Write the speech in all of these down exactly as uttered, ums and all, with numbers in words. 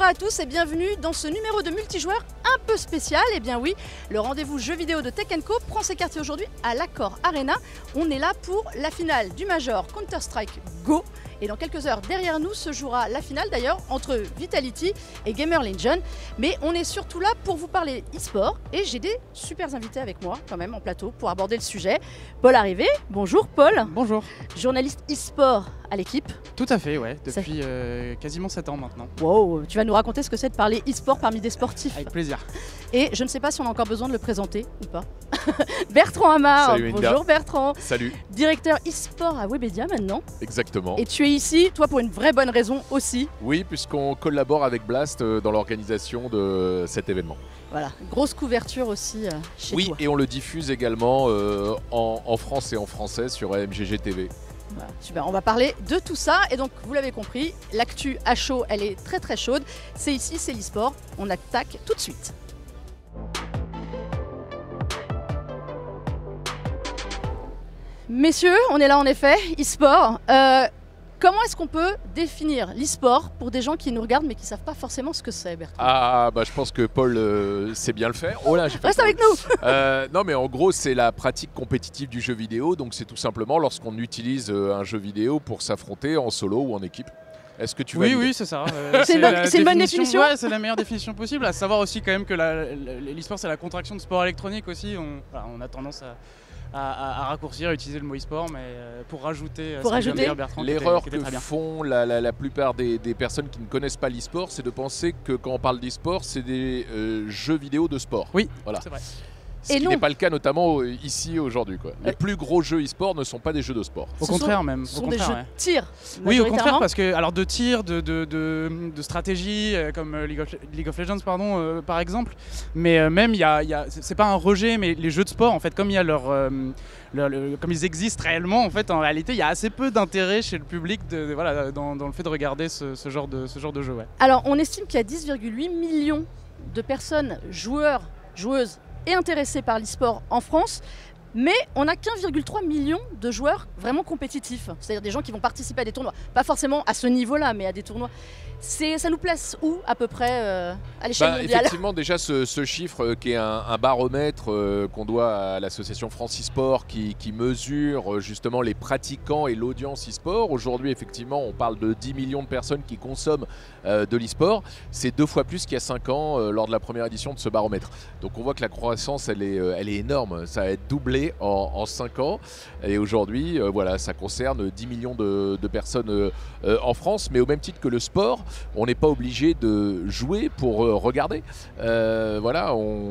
à tous et bienvenue dans ce numéro de multijoueur un peu spécial. Et bien oui, le rendez-vous jeu vidéo de Tech and Co prend ses quartiers aujourd'hui à l'Accor Arena. On est là pour la finale du Major Counter-Strike Go. Et dans quelques heures, derrière nous, se jouera la finale d'ailleurs entre Vitality et Gamer Legion. Mais on est surtout là pour vous parler e-sport. Et j'ai des super invités avec moi quand même en plateau pour aborder le sujet. Paul Arrivé, bonjour Paul. Bonjour. Journaliste e-sport à l'équipe. Tout à fait, ouais, depuis euh, quasiment sept ans maintenant. Wow, tu vas nous raconter ce que c'est de parler e-sport parmi des sportifs. Avec plaisir. Et je ne sais pas si on a encore besoin de le présenter ou pas. Bertrand Amar. Salut, Linda. Bonjour Bertrand. Salut. Directeur e-sport à Webedia maintenant. Exactement. Et tu es ici, toi pour une vraie bonne raison aussi. Oui, puisqu'on collabore avec Blast euh, dans l'organisation de cet événement. Voilà, grosse couverture aussi euh, chez oui, toi. et on le diffuse également euh, en, en France et en français sur A M G G T V. Voilà, super, on va parler de tout ça. Et donc, vous l'avez compris, l'actu à chaud, elle est très très chaude. C'est ici, c'est l'e-sport. On attaque tout de suite. Messieurs, on est là en effet, e-sport. Euh, comment est-ce qu'on peut définir l'e-sport pour des gens qui nous regardent mais qui ne savent pas forcément ce que c'est, Bertrand? Ah, bah je pense que Paul euh, sait bien le faire. Oh là, j'ai fait Reste avec nous. euh, Non, mais en gros, c'est la pratique compétitive du jeu vidéo. Donc, c'est tout simplement lorsqu'on utilise euh, un jeu vidéo pour s'affronter en solo ou en équipe. Est-ce que tu Oui, valides? oui, c'est ça. Euh, c'est une, bonne, une bonne définition. Ouais, c'est la meilleure définition possible. À savoir aussi quand même que l'e-sport, c'est la contraction de sport électronique aussi. On, voilà, on a tendance à... À, à, à raccourcir, à utiliser le mot e-sport, mais euh, pour rajouter, pour rajouter l'erreur que font la, la, la plupart des, des personnes qui ne connaissent pas l'e-sport, c'est de penser que quand on parle d'e-sport, c'est des euh, jeux vidéo de sport. Oui, voilà. C'est vrai. Ce et qui n'est pas le cas notamment ici aujourd'hui. Les plus gros jeux e-sport ne sont pas des jeux de sport. Au ce contraire sont, même. Ce au sont contraire, des jeux ouais. de tir. Oui, au contraire, parce que alors de tir, de, de, de, de stratégie, euh, comme League of, League of Legends pardon, euh, par exemple. Mais euh, même, il y a, y a c'est pas un rejet, mais les jeux de sport, en fait, comme il y a leur, euh, leur le, comme ils existent réellement, en fait, en réalité, il y a assez peu d'intérêt chez le public de, de, voilà, dans, dans le fait de regarder ce, ce, genre, de, ce genre de jeu. Ouais. Alors, on estime qu'il y a dix virgule huit millions de personnes, joueurs, joueuses, et intéressés par l'e-sport en France, mais on n'a qu'un virgule trois million de joueurs vraiment compétitifs, c'est-à-dire des gens qui vont participer à des tournois, pas forcément à ce niveau-là, mais à des tournois. Ça nous place où à peu près euh, à l'échelle bah, mondiale? Effectivement, déjà ce, ce chiffre euh, qui est un, un baromètre euh, qu'on doit à l'association France e-sport qui, qui mesure euh, justement les pratiquants et l'audience e-sport. Aujourd'hui, effectivement, on parle de dix millions de personnes qui consomment euh, de l'e-sport. C'est deux fois plus qu'il y a cinq ans euh, lors de la première édition de ce baromètre. Donc on voit que la croissance, elle est, euh, elle est énorme. Ça a été doublé en, en cinq ans. Et aujourd'hui, euh, voilà, ça concerne dix millions de, de personnes euh, euh, en France. Mais au même titre que le sport, on n'est pas obligé de jouer pour euh, regarder. Euh, voilà,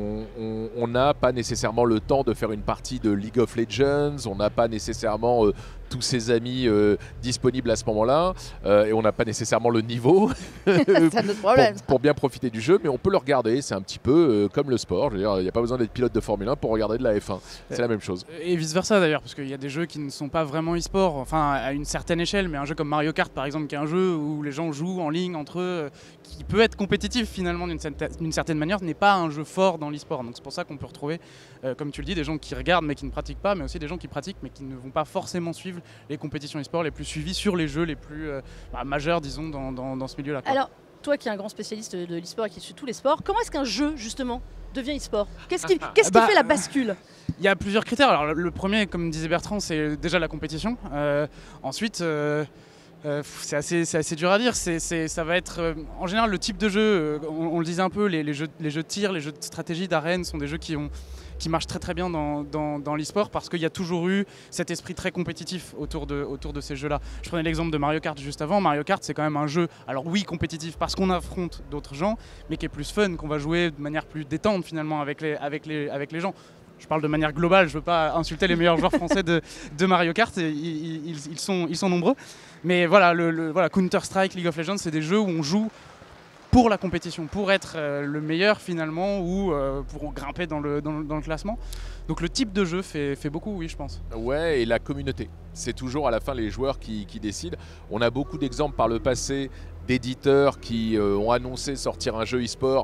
on n'a pas nécessairement le temps de faire une partie de League of Legends, on n'a pas nécessairement euh, tous ses amis euh, disponibles à ce moment-là, euh, et on n'a pas nécessairement le niveau pour, pour bien profiter du jeu, mais on peut le regarder. C'est un petit peu euh, comme le sport. Je veux dire, il n'y a pas besoin d'être pilote de Formule un pour regarder de la F un. C'est euh, la même chose. Et vice-versa d'ailleurs, parce qu'il y a des jeux qui ne sont pas vraiment e-sport, enfin à une certaine échelle, mais un jeu comme Mario Kart par exemple, qui est un jeu où les gens jouent en ligne entre eux, qui peut être compétitif finalement d'une certaine manière, n'est pas un jeu fort dans l'e-sport. Donc c'est pour ça qu'on peut retrouver, euh, comme tu le dis, des gens qui regardent mais qui ne pratiquent pas, mais aussi des gens qui pratiquent mais qui ne vont pas forcément suivre les compétitions e-sport les plus suivies sur les jeux les plus euh, bah, majeurs, disons, dans, dans, dans ce milieu-là. Alors, toi qui es un grand spécialiste de l'e-sport et qui suit tous les sports, comment est-ce qu'un jeu, justement, devient e-sport? Qu'est-ce qui, qu'est-ce qui bah, fait la bascule? Il y a plusieurs critères. Alors, le premier, comme disait Bertrand, c'est déjà la compétition. Euh, ensuite... Euh, Euh, c'est assez, assez dur à dire, c'est, c'est, ça va être euh, en général le type de jeu, euh, on, on le disait un peu, les, les, jeux, les jeux de tir, les jeux de stratégie, d'arène sont des jeux qui, ont, qui marchent très très bien dans, dans, dans l'e-sport parce qu'il y a toujours eu cet esprit très compétitif autour de, autour de ces jeux-là. Je prenais l'exemple de Mario Kart juste avant. Mario Kart, c'est quand même un jeu, alors oui, compétitif parce qu'on affronte d'autres gens, mais qui est plus fun, qu'on va jouer de manière plus détente finalement avec les, avec les, avec les gens. Je parle de manière globale, je ne veux pas insulter les meilleurs joueurs français de, de Mario Kart, ils, ils, ils, sont, ils sont nombreux. Mais voilà, le, le, voilà Counter-Strike, League of Legends, c'est des jeux où on joue pour la compétition, pour être euh, le meilleur finalement, ou euh, pour grimper dans le, dans, le, dans le classement. Donc le type de jeu fait, fait beaucoup, oui, je pense. Ouais, et la communauté. C'est toujours à la fin les joueurs qui, qui décident. On a beaucoup d'exemples par le passé d'éditeurs qui euh, ont annoncé sortir un jeu e-sport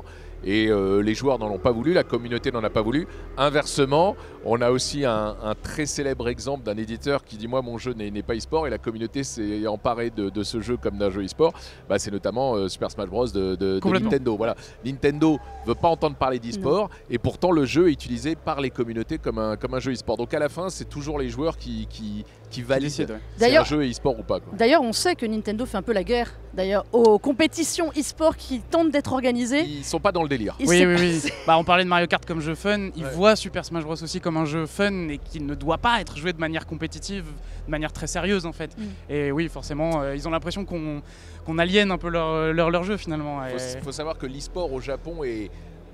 et euh, les joueurs n'en ont pas voulu, la communauté n'en a pas voulu. Inversement, on a aussi un, un très célèbre exemple d'un éditeur qui dit moi mon jeu n'est pas e-sport et la communauté s'est emparée de, de ce jeu comme d'un jeu e-sport. Bah, c'est notamment euh, Super Smash Bros de, de, de Nintendo. Voilà. Nintendo veut pas entendre parler d'e-sport et pourtant le jeu est utilisé par les communautés comme un, comme un jeu e-sport. Donc à la fin, c'est toujours les joueurs qui, qui, qui valident si un jeu est e-sport ou pas. D'ailleurs, on sait que Nintendo fait un peu la guerre d'ailleurs aux compétitions e-sport qui tentent d'être organisées. Ils sont pas dans le délire. Ils oui, oui, oui. Bah, on parlait de Mario Kart comme jeu fun. Ils ouais. voient Super Smash Bros aussi comme un jeu fun et qui ne doit pas être joué de manière compétitive, de manière très sérieuse en fait. Mm. Et oui, forcément, euh, ils ont l'impression qu'on qu'on aliène un peu leur, leur, leur jeu finalement. Il faut, faut savoir que l'e-sport au Japon est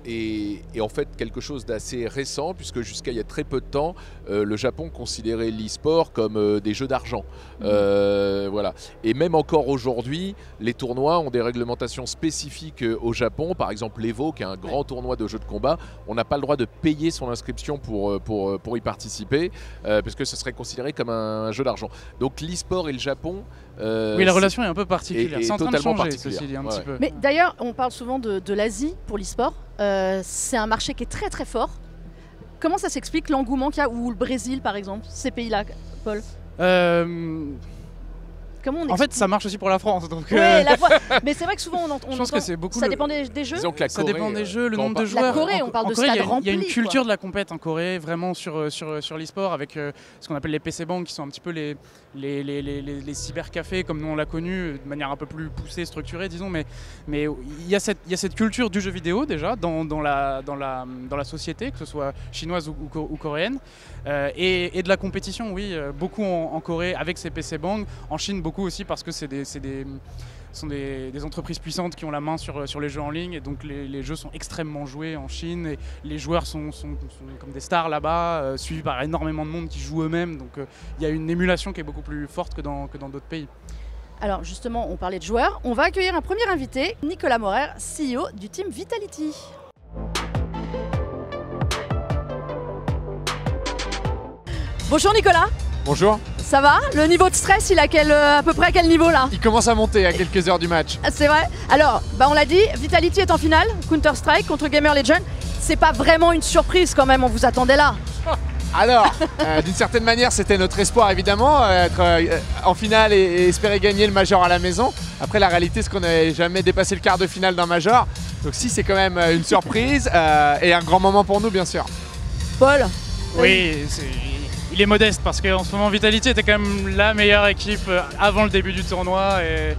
Et, et en fait quelque chose d'assez récent puisque jusqu'à il y a très peu de temps euh, le Japon considérait l'e-sport comme euh, des jeux d'argent. Mmh. Euh, voilà. Et même encore aujourd'hui les tournois ont des réglementations spécifiques euh, au Japon. Par exemple l'Evo qui est un grand tournoi de jeux de combat, on n'a pas le droit de payer son inscription pour, pour, pour y participer euh, parce que ce serait considéré comme un, un jeu d'argent. Donc l'e-sport et le Japon euh, oui la relation est un peu particulière, c'est en train de changer ceci dit un ouais. petit peu. Mais d'ailleurs on parle souvent de, de l'Asie pour l'e-sport. Euh, c'est un marché qui est très très fort. Comment ça s'explique l'engouement qu'il y a, ou le Brésil par exemple, ces pays-là, Paul euh... Comment on en fait, ça marche aussi pour la France. Donc ouais, euh... la fois... Mais c'est vrai que souvent on, entend. Je pense que c'est beaucoup. Ça le... dépend des, des jeux. Disons que la ça Corée, dépend des jeux, le nombre on de joueurs. La Corée, en, on parle en de Corée, stade rempli. Il y a une culture quoi. de la compète en Corée, vraiment sur, sur, sur l'e-sport, avec euh, ce qu'on appelle les P C Bank, qui sont un petit peu les, les, les, les, les, les cybercafés, comme nous on l'a connu, de manière un peu plus poussée, structurée, disons. Mais mais il y a cette, il y a cette culture du jeu vidéo déjà dans, dans, la, dans, la, dans la société, que ce soit chinoise ou, ou, ou coréenne. Euh, et, et de la compétition, oui, beaucoup en, en Corée avec ces P C Bang, en Chine beaucoup aussi parce que c'est des, des, sont des, des entreprises puissantes qui ont la main sur, sur les jeux en ligne et donc les, les jeux sont extrêmement joués en Chine et les joueurs sont, sont, sont comme des stars là-bas, euh, suivis par énormément de monde qui joue eux-mêmes, donc il euh, y a une émulation qui est beaucoup plus forte que dans que dans d'autres pays. Alors justement, on parlait de joueurs, on va accueillir un premier invité, Nicolas Maurer, C E O du team Vitality. Bonjour Nicolas. Bonjour. Ça va? Le niveau de stress, il a quel, euh, à peu près à quel niveau là? Il commence à monter à quelques heures du match. C'est vrai. Alors, bah on l'a dit, Vitality est en finale, Counter-Strike contre Gamer Legion. C'est pas vraiment une surprise quand même, on vous attendait là. Alors, euh, d'une certaine manière, c'était notre espoir évidemment, euh, être euh, en finale et, et espérer gagner le Major à la maison. Après, la réalité, c'est qu'on n'avait jamais dépassé le quart de finale d'un Major. Donc si, c'est quand même une surprise euh, et un grand moment pour nous, bien sûr. Paul? Oui, c'est... Il est modeste parce qu'en ce moment Vitality était quand même la meilleure équipe avant le début du tournoi et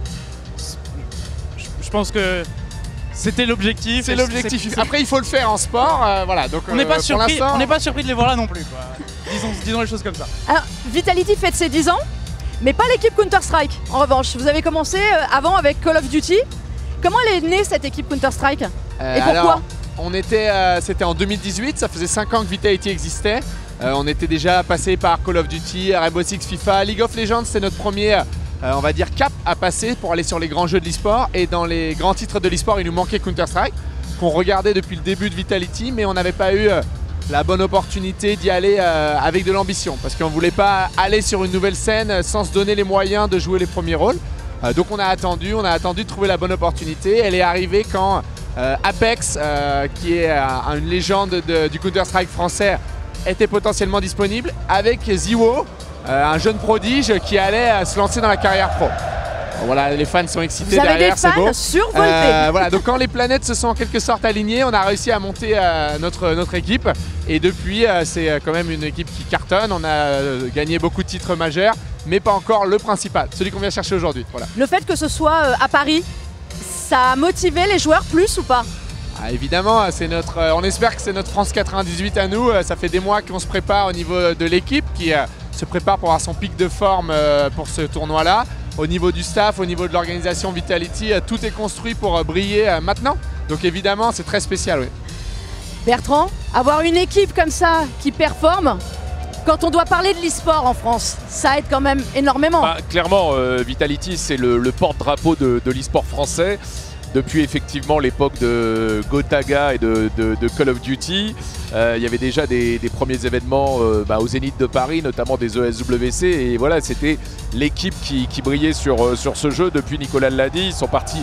je pense que c'était l'objectif. C'est l'objectif. Après il faut le faire en sport, euh, voilà. Donc on n'est pas, euh, pas surpris de les voir là non plus, quoi. disons, disons les choses comme ça. Alors Vitality fête ses dix ans, mais pas l'équipe Counter-Strike. En revanche, vous avez commencé avant avec Call of Duty. Comment elle est née cette équipe Counter-Strike euh, et pourquoi? Alors, on était, euh, c'était en deux mille dix-huit, ça faisait cinq ans que Vitality existait. Euh, on était déjà passé par Call of Duty, Rainbow Six, FIFA, League of Legends, c'est notre premier, euh, on va dire, cap à passer pour aller sur les grands jeux de l'e-sport. Et dans les grands titres de l'e-sport, il nous manquait Counter-Strike, qu'on regardait depuis le début de Vitality, mais on n'avait pas eu euh, la bonne opportunité d'y aller euh, avec de l'ambition, parce qu'on ne voulait pas aller sur une nouvelle scène sans se donner les moyens de jouer les premiers rôles. Euh, donc on a attendu, on a attendu de trouver la bonne opportunité. Elle est arrivée quand euh, Apex, euh, qui est euh, une légende de, du Counter-Strike français, était potentiellement disponible, avec Ziwo, euh, un jeune prodige qui allait euh, se lancer dans la carrière pro. Bon, voilà, les fans sont excités Vous derrière, c'est beau. Vous avez des fans survoltés. Euh, voilà, donc quand les planètes se sont en quelque sorte alignées, on a réussi à monter euh, notre, notre équipe. Et depuis, euh, c'est quand même une équipe qui cartonne. On a euh, gagné beaucoup de titres majeurs, mais pas encore le principal, celui qu'on vient chercher aujourd'hui. Voilà. Le fait que ce soit euh, à Paris, ça a motivé les joueurs plus ou pas? Ah, évidemment, c'est notre, euh, on espère que c'est notre France quatre-vingt-dix-huit à nous. Euh, ça fait des mois qu'on se prépare au niveau de l'équipe qui euh, se prépare pour avoir son pic de forme euh, pour ce tournoi-là. Au niveau du staff, au niveau de l'organisation Vitality, euh, tout est construit pour euh, briller euh, maintenant. Donc évidemment, c'est très spécial. Oui. Bertrand, avoir une équipe comme ça qui performe, quand on doit parler de l'e-sport en France, ça aide quand même énormément. Bah, clairement, euh, Vitality, c'est le, le porte-drapeau de, de l'e-sport français. Depuis effectivement l'époque de Gotaga et de, de, de Call of Duty, euh, il y avait déjà des, des premiers événements euh, bah, au Zénith de Paris, notamment des E S W C, et voilà, c'était l'équipe qui, qui brillait sur, sur ce jeu. Depuis, Nicolas l'a dit, ils sont partis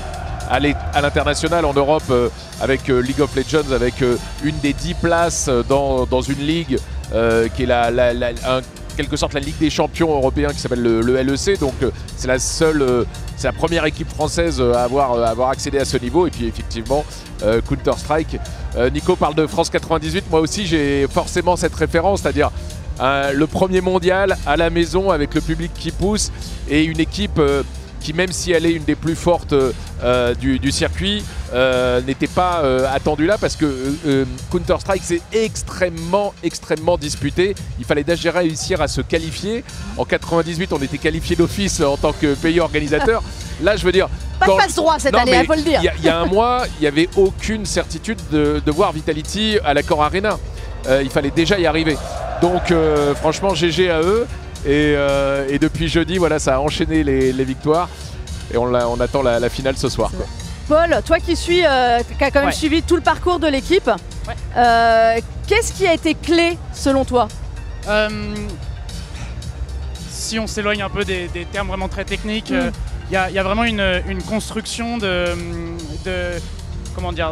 à l'international en Europe euh, avec euh, League of Legends, avec euh, une des dix places dans, dans une ligue euh, qui est la, la, la, un, quelque sorte la Ligue des champions européens qui s'appelle le, le L E C. Donc euh, c'est la seule, euh, c'est la première équipe française à avoir, euh, à avoir accédé à ce niveau. Et puis effectivement, euh, Counter-Strike. Euh, Nico parle de France quatre-vingt-dix-huit. Moi aussi, j'ai forcément cette référence, c'est-à-dire euh, le premier mondial à la maison avec le public qui pousse et une équipe euh, qui, même si elle est une des plus fortes euh, du, du circuit, euh, n'était pas euh, attendue là parce que euh, Counter-Strike c'est extrêmement, extrêmement disputé. Il fallait déjà réussir à se qualifier. En quatre-vingt-dix-huit, on était qualifié d'office en tant que pays organisateur. Là, je veux dire... Pas de passe droit cette non, année, il faut le dire. Il y, y a un mois, il n'y avait aucune certitude de, de voir Vitality à l'Accor Arena. Euh, il fallait déjà y arriver. Donc, euh, franchement, G G à eux. Et, euh, et depuis jeudi, voilà, ça a enchaîné les, les victoires. Et on, on attend la, la finale ce soir. Quoi. Paul, toi qui suis, euh, qui a quand même ouais. suivi tout le parcours de l'équipe, ouais. euh, qu'est-ce qui a été clé selon toi? euh, Si on s'éloigne un peu des, des termes vraiment très techniques, il mm. euh, y, y a vraiment une, une construction de, de comment dire,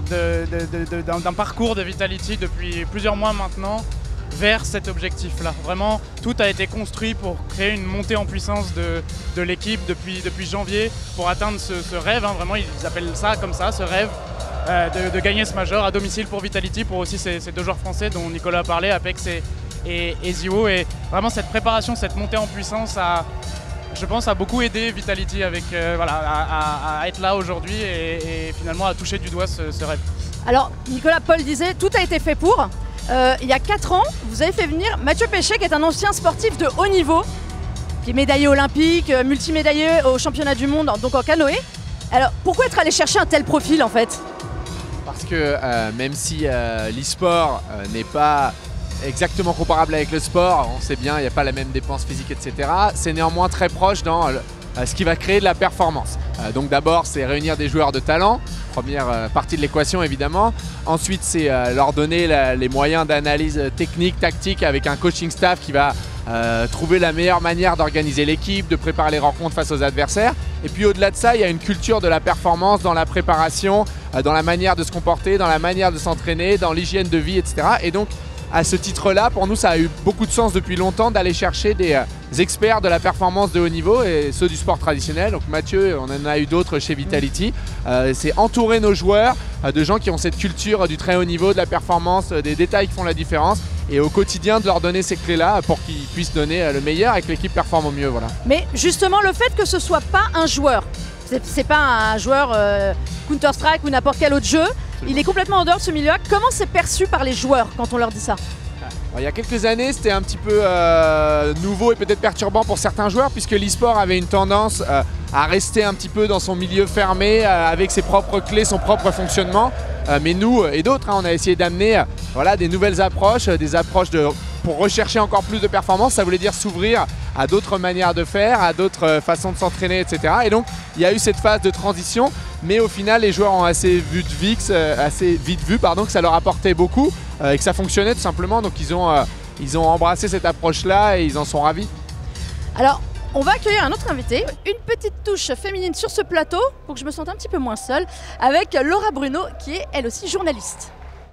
d'un parcours de Vitality depuis plusieurs mois maintenant vers cet objectif-là. Vraiment, tout a été construit pour créer une montée en puissance de, de l'équipe depuis, depuis janvier pour atteindre ce, ce rêve. Hein. Vraiment, ils appellent ça comme ça, ce rêve euh, de, de gagner ce major à domicile pour Vitality, pour aussi ces, ces deux joueurs français dont Nicolas a parlé, Apex et, et, et Zio. Et vraiment, cette préparation, cette montée en puissance a, je pense, a beaucoup aidé Vitality avec, euh, voilà, à, à, à être là aujourd'hui et, et finalement à toucher du doigt ce, ce rêve. Alors, Nicolas, Paul disait, tout a été fait pour. Euh, il y a quatre ans, vous avez fait venir Mathieu Péché, qui est un ancien sportif de haut niveau, qui est médaillé olympique, multimédaillé au championnat du monde, donc en canoë. Alors, pourquoi être allé chercher un tel profil en fait? Parce que euh, même si euh, l'e-sport euh, n'est pas exactement comparable avec le sport, on sait bien, il n'y a pas la même dépense physique, et cetera, c'est néanmoins très proche dans le, euh, ce qui va créer de la performance. Euh, donc d'abord, c'est réunir des joueurs de talent. Première euh, partie de l'équation évidemment. Ensuite, c'est euh, leur donner la, les moyens d'analyse technique, tactique avec un coaching staff qui va euh, trouver la meilleure manière d'organiser l'équipe, de préparer les rencontres face aux adversaires. Et puis au-delà de ça, il y a une culture de la performance dans la préparation, euh, dans la manière de se comporter, dans la manière de s'entraîner, dans l'hygiène de vie, et cetera. Et donc, à ce titre-là, pour nous, ça a eu beaucoup de sens depuis longtemps d'aller chercher des euh, experts de la performance de haut niveau et ceux du sport traditionnel. Donc Mathieu, on en a eu d'autres chez Vitality. Euh, c'est entourer nos joueurs euh, de gens qui ont cette culture euh, du très haut niveau, de la performance, euh, des détails qui font la différence. Et au quotidien, de leur donner ces clés-là pour qu'ils puissent donner euh, le meilleur et que l'équipe performe au mieux. Voilà. Mais justement, le fait que ce soit pas un joueur, c'est pas un joueur euh, Counter-Strike ou n'importe quel autre jeu, il est complètement en dehors de ce milieu-là. Comment c'est perçu par les joueurs quand on leur dit ça? Alors, il y a quelques années, c'était un petit peu euh, nouveau et peut-être perturbant pour certains joueurs puisque l'e-sport avait une tendance euh, à rester un petit peu dans son milieu fermé euh, avec ses propres clés, son propre fonctionnement. Euh, mais nous et d'autres, hein, on a essayé d'amener euh, voilà, des nouvelles approches, euh, des approches de, pour rechercher encore plus de performance. Ça voulait dire s'ouvrir à d'autres manières de faire, à d'autres euh, façons de s'entraîner, et cetera. Et donc, il y a eu cette phase de transition. Mais au final, les joueurs ont assez, vu de vix, euh, assez vite vu pardon, que ça leur apportait beaucoup euh, et que ça fonctionnait tout simplement. Donc ils ont, euh, ils ont embrassé cette approche-là et ils en sont ravis. Alors, on va accueillir un autre invité, une petite touche féminine sur ce plateau pour que je me sente un petit peu moins seule, avec Laura Bruno qui est elle aussi journaliste.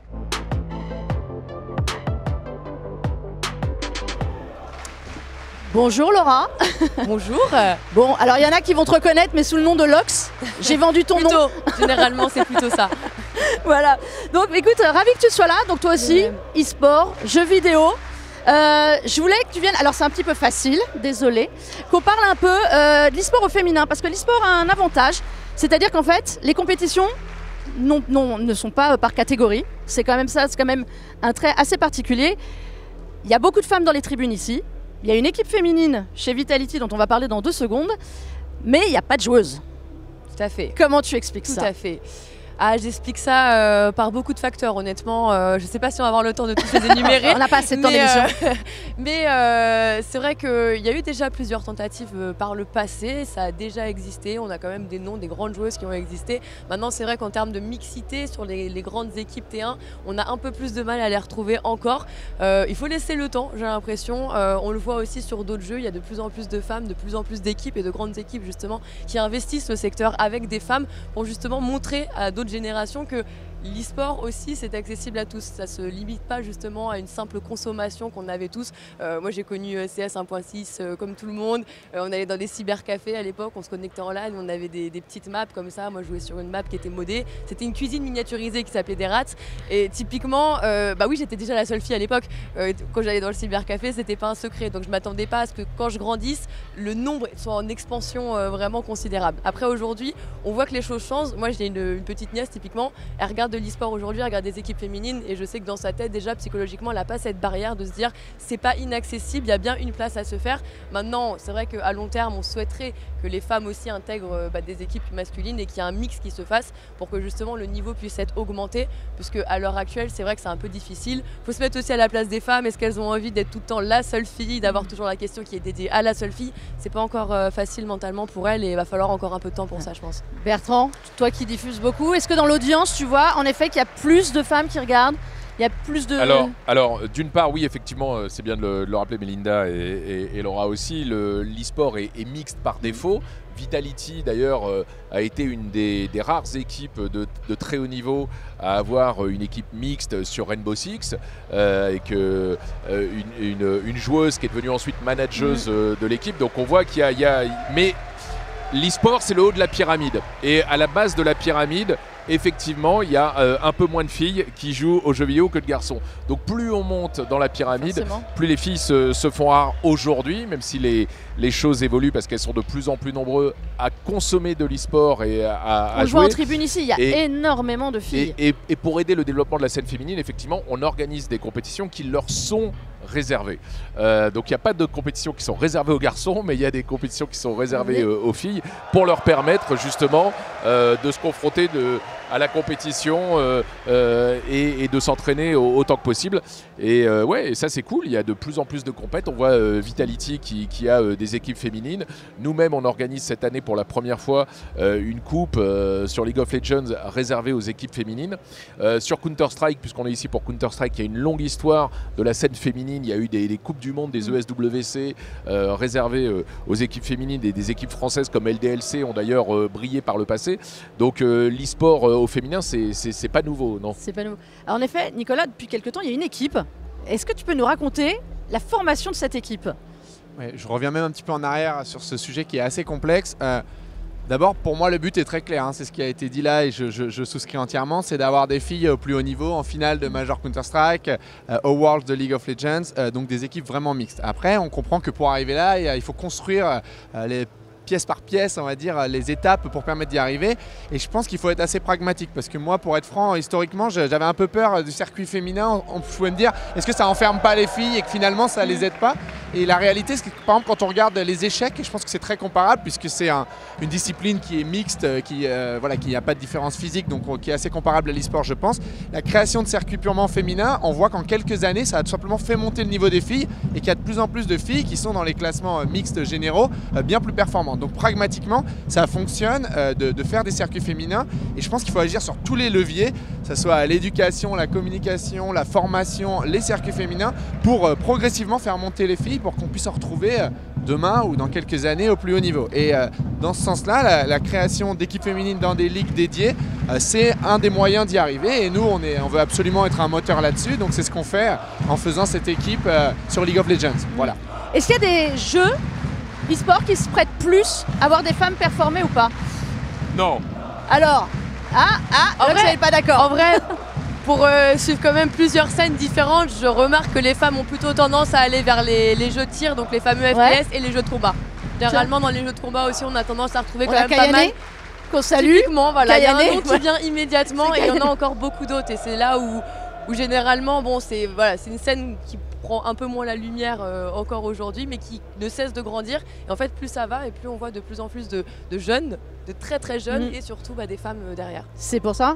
Bonjour Laura. Bonjour. Bon, alors il y en a qui vont te reconnaître, mais sous le nom de Lox. J'ai vendu ton plutôt, nom. Généralement, c'est plutôt ça. Voilà. Donc écoute, ravi que tu sois là. Donc toi aussi, oui. e-sport, jeux vidéo. Euh, je voulais que tu viennes, alors c'est un petit peu facile, désolé, qu'on parle un peu euh, de l'e-sport au féminin, parce que l'e-sport a un avantage, c'est-à-dire qu'en fait, les compétitions non, non, ne sont pas par catégorie. C'est quand même ça, c'est quand même un trait assez particulier. Il y a beaucoup de femmes dans les tribunes ici. Il y a une équipe féminine chez Vitality dont on va parler dans deux secondes, mais il n'y a pas de joueuses. Tout à fait. Comment tu expliques Tout ça? Tout à fait. Ah, j'explique ça euh, par beaucoup de facteurs, honnêtement. Euh, je ne sais pas si on va avoir le temps de tous les énumérer. On n'a pas assez de temps mais, d'émission. euh, mais euh, c'est vrai qu'il y a eu déjà plusieurs tentatives euh, par le passé. Ça a déjà existé. On a quand même des noms, des grandes joueuses qui ont existé. Maintenant, c'est vrai qu'en termes de mixité sur les, les grandes équipes T un, on a un peu plus de mal à les retrouver encore. Euh, il faut laisser le temps, j'ai l'impression. Euh, on le voit aussi sur d'autres jeux. Il y a de plus en plus de femmes, de plus en plus d'équipes et de grandes équipes justement qui investissent le secteur avec des femmes pour justement montrer à d'autres générations que l'e-sport aussi c'est accessible à tous, ça ne se limite pas justement à une simple consommation qu'on avait tous. Euh, moi j'ai connu C S un point six euh, comme tout le monde, euh, on allait dans des cybercafés à l'époque, on se connectait en LAN, on avait des, des petites maps comme ça, moi je jouais sur une map qui était modée, c'était une cuisine miniaturisée qui s'appelait des rats et typiquement, euh, bah oui j'étais déjà la seule fille à l'époque, euh, quand j'allais dans le cybercafé c'était pas un secret, donc je m'attendais pas à ce que quand je grandisse, le nombre soit en expansion euh, vraiment considérable. Après aujourd'hui, on voit que les choses changent, moi j'ai une, une petite nièce typiquement, elle regarde de l'e-sport aujourd'hui, elle regarde des équipes féminines et je sais que dans sa tête déjà psychologiquement elle n'a pas cette barrière de se dire c'est pas inaccessible, il y a bien une place à se faire. Maintenant c'est vrai qu'à long terme on souhaiterait que les femmes aussi intègrent bah, des équipes masculines et qu'il y ait un mix qui se fasse pour que justement le niveau puisse être augmenté, puisque à l'heure actuelle c'est vrai que c'est un peu difficile. Il faut se mettre aussi à la place des femmes, est-ce qu'elles ont envie d'être tout le temps la seule fille, d'avoir toujours la question qui est dédiée à la seule fille, c'est pas encore euh, facile mentalement pour elles et il va falloir encore un peu de temps pour ça je pense. Bertrand, toi qui diffuses beaucoup, est-ce que dans l'audience tu vois en effet qu'il y a plus de femmes qui regardent? Il y a plus de... Alors, alors d'une part, oui, effectivement, c'est bien de le, de le rappeler, Melinda et, et, et Laura aussi, l'e-sport est, est mixte par défaut. Vitality, d'ailleurs, euh, a été une des, des rares équipes de, de très haut niveau à avoir une équipe mixte sur Rainbow Six, euh, avec euh, une, une, une joueuse qui est devenue ensuite manageuse euh, de l'équipe. Donc on voit qu'il y a... Il y a mais l'e-sport, c'est le haut de la pyramide. Et à la base de la pyramide, effectivement, il y a euh, un peu moins de filles qui jouent aux jeux vidéo que de garçons. Donc plus on monte dans la pyramide, Forcément. plus les filles se, se font rares aujourd'hui, même si les, les choses évoluent parce qu'elles sont de plus en plus nombreux à consommer de l'e-sport et à, à On jouer. joue en tribune ici, il y a Et- énormément de filles. Et, et- et pour aider le développement de la scène féminine, effectivement, on organise des compétitions qui leur sont réservées. Euh, donc il n'y a pas de compétitions qui sont réservées aux garçons, mais il y a des compétitions qui sont réservées Oui. euh, aux filles pour leur permettre justement euh, de se confronter de, à la compétition euh, euh, et, et de s'entraîner au- autant que possible. Et euh, ouais, et ça c'est cool, il y a de plus en plus de compètes. On voit euh, Vitality qui, qui a euh, des équipes féminines. Nous-mêmes, on organise cette année pour la première fois euh, une coupe euh, sur League of Legends réservée aux équipes féminines. Euh, sur Counter-Strike, puisqu'on est ici pour Counter-Strike, il y a une longue histoire de la scène féminine. Il y a eu des, des coupes du monde, des E S W C euh, réservées euh, aux équipes féminines et des équipes françaises comme L D L C ont d'ailleurs euh, brillé par le passé. Donc euh, l'e-sport euh, au féminin, c'est c'est- c'est pas nouveau, non. C'est pas nouveau. Alors, en effet, Nicolas, depuis quelques temps, il y a une équipe. Est-ce que tu peux nous raconter la formation de cette équipe? Ouais, je reviens même un petit peu en arrière sur ce sujet qui est assez complexe. Euh, D'abord, pour moi, le but est très clair. Hein, c'est ce qui a été dit là et je, je- je souscris entièrement. C'est d'avoir des filles au plus haut niveau, en finale de Major Counter-Strike, euh, au Worlds de League of Legends, euh, donc des équipes vraiment mixtes. Après, on comprend que pour arriver là, il y a- il faut construire euh, les pièce par pièce, on va dire, les étapes pour permettre d'y arriver. Et je pense qu'il faut être assez pragmatique parce que moi, pour être franc, historiquement, je- j'avais un peu peur du circuit féminin. On pouvait me dire, est-ce que ça enferme pas les filles et que finalement ça les aide pas? Et la réalité, c'est que par exemple, quand on regarde les échecs, je pense que c'est très comparable puisque c'est un- une discipline qui est mixte, euh, qui euh, voilà, qui n'a pas de différence physique, donc euh, qui est assez comparable à l'e-sport, je pense. La création de circuits purement féminins, on voit qu'en quelques années, ça a tout simplement fait monter le niveau des filles et qu'il y a de plus en plus de filles qui sont dans les classements euh, mixtes généraux euh, bien plus performantes. Donc pragmatiquement, ça fonctionne euh, de, de faire des circuits féminins et je pense qu'il faut agir sur tous les leviers, que ce soit l'éducation, la communication, la formation, les circuits féminins, pour euh, progressivement faire monter les filles pour qu'on puisse se retrouver euh, demain ou dans quelques années au plus haut niveau. Et euh, dans ce sens-là, la, la création d'équipes féminines dans des ligues dédiées, euh, c'est un des moyens d'y arriver. Et nous, on, est, on veut absolument être un moteur là-dessus. Donc c'est ce qu'on fait en faisant cette équipe euh, sur League of Legends. Voilà. Est-ce qu'il y a des jeux e-sport qui se prêtent plus à voir des femmes performer ou pas? Non. Alors, ah, ah, En là, vrai- vous n'êtes pas d'accord. En vrai, pour euh, suivre quand même plusieurs scènes différentes, je remarque que les femmes ont plutôt tendance à aller vers les, les jeux de tir, donc les fameux F P S et les jeux de combat. Généralement, dans les jeux de combat aussi, on a tendance à retrouver On quand a même pas mal. Kayane, qu'on salue. Typiquement, voilà, il y a un Kayane. nom qui vient immédiatement C'est et il y en a Kayane. encore beaucoup d'autres. Et c'est là où, où généralement, bon, c'est voilà, c'est une scène qui prend un peu moins la lumière euh, encore aujourd'hui, mais qui ne cesse de grandir. Et en fait, plus ça va et plus on voit de plus en plus de, de jeunes, de très très jeunes Mhm. et surtout bah, des femmes euh, derrière. C'est pour ça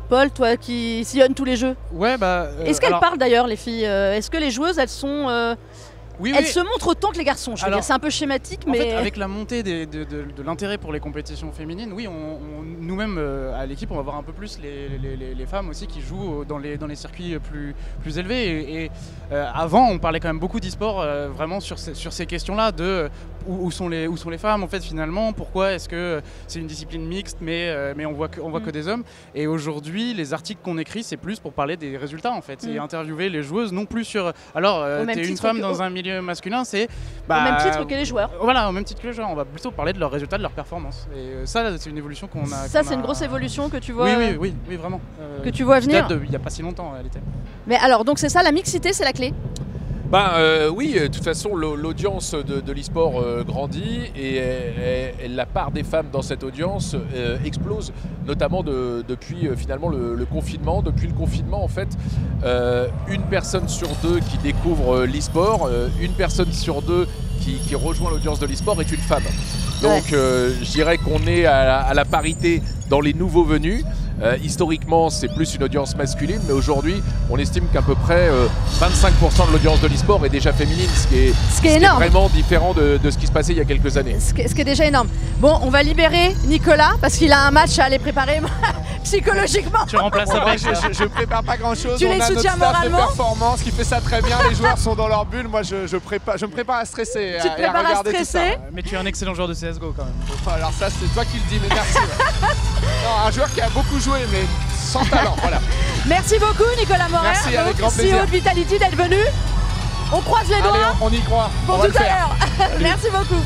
Paul, toi qui sillonnes tous les jeux. Ouais, bah. euh, Est-ce qu'elles alors- parlent d'ailleurs, les filles euh, Est-ce que les joueuses, elles sont. euh, Oui, elles oui. se montrent autant que les garçons, je veux Alors, dire. C'est un peu schématique, En mais. fait, avec la montée des- de, de- de l'intérêt pour les compétitions féminines, oui, on, on- nous-mêmes euh, à l'équipe, on va voir un peu plus les, les- les- les femmes aussi qui jouent dans les, dans les circuits plus, plus élevés. Et, et, euh, avant, on parlait quand même beaucoup d'e-sport euh, vraiment sur ces, sur ces questions-là de euh, où, où sont les, où sont les femmes en fait finalement, pourquoi est-ce que c'est une discipline mixte, mais, euh, mais on voit que, on voit Mm. que des hommes. Et aujourd'hui, les articles qu'on écrit, c'est plus pour parler des résultats en fait, Mm. et interviewer les joueuses, non plus sur. Alors, euh, Au même t'es une titre femme que- dans au- un milieu masculin, c'est. Au même titre que les joueurs. Voilà, au même titre que les joueurs, on va plutôt parler de leurs résultats, de leurs performances. Et euh, ça, c'est une évolution qu'on a. Ça, qu'on c'est une a- grosse évolution que tu vois. Oui, oui, oui, oui, vraiment. Euh, Que tu vois qui venir. date de- il n'y a pas si longtemps en réalité. Mais alors, donc c'est ça, la mixité, c'est la clé. Ben euh, oui, de toute façon, l'au- l'audience de, de l'e-sport euh, grandit et, et- et la part des femmes dans cette audience euh, explose, notamment de- depuis euh, finalement le, le confinement. Depuis le confinement, en fait, euh, une personne sur deux qui découvre euh, l'e-sport, euh, une personne sur deux qui, qui rejoint l'audience de l'e-sport est une femme. Donc euh, je dirais qu'on est à la, à la parité dans les nouveaux venus. Euh, historiquement, c'est plus une audience masculine, mais aujourd'hui, on estime qu'à peu près euh, vingt-cinq pour cent de l'audience de l'e-sport est déjà féminine, ce qui est, Ce qui est énorme. vraiment différent de, de ce qui se passait il y a quelques années. Ce qui, ce qui est déjà énorme. Bon, on va libérer Nicolas parce qu'il a un match à aller préparer psychologiquement. Tu remplaces Moi, avec. je, je, je prépare pas grand chose. Tu On les a notre soutiens staff moralement de performance qui fait ça très bien. Les joueurs sont dans leur bulle. Moi, je, je, prépare, je me prépare à stresser. Tu à, te et à prépares à regarder tout stresser. ça. Mais tu es un excellent joueur de C S G O quand même. Enfin, alors ça, c'est toi qui le dis, mais merci. ouais. Non, un joueur qui a beaucoup joué, mais sans talent. Voilà. Merci beaucoup, Nicolas Morer, Merci, avec grand C E O plaisir. de Vitality, d'être venu. On croise les doigts Allez, on, on y croit. pour on va tout le à faire. l'heure. Merci beaucoup.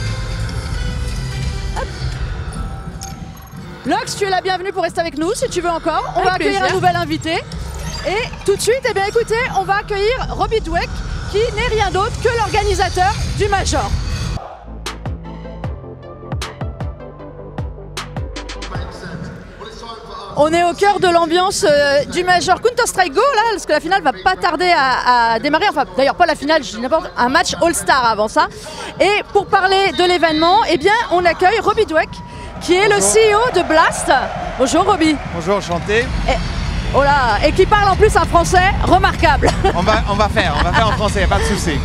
Hop. Lox, tu es la bienvenue pour rester avec nous si tu veux encore. On Avec va accueillir plaisir. un nouvel invité. Et tout de suite, eh bien écoutez, on va accueillir Robbie Dweck, qui n'est rien d'autre que l'organisateur du Major. On est au cœur de l'ambiance euh, du Major Counter-Strike Go, là, parce que la finale va pas tarder à, à démarrer. Enfin, d'ailleurs, pas la finale, je dis n'importe un match All-Star avant ça. Et pour parler de l'événement, eh bien, on accueille Robbie Dweck, qui est le C E O de Blast. Bonjour Robbie. Bonjour, enchanté. Oh là, et qui parle en plus un français remarquable. On va, on va faire, on va faire en français, y a pas de souci.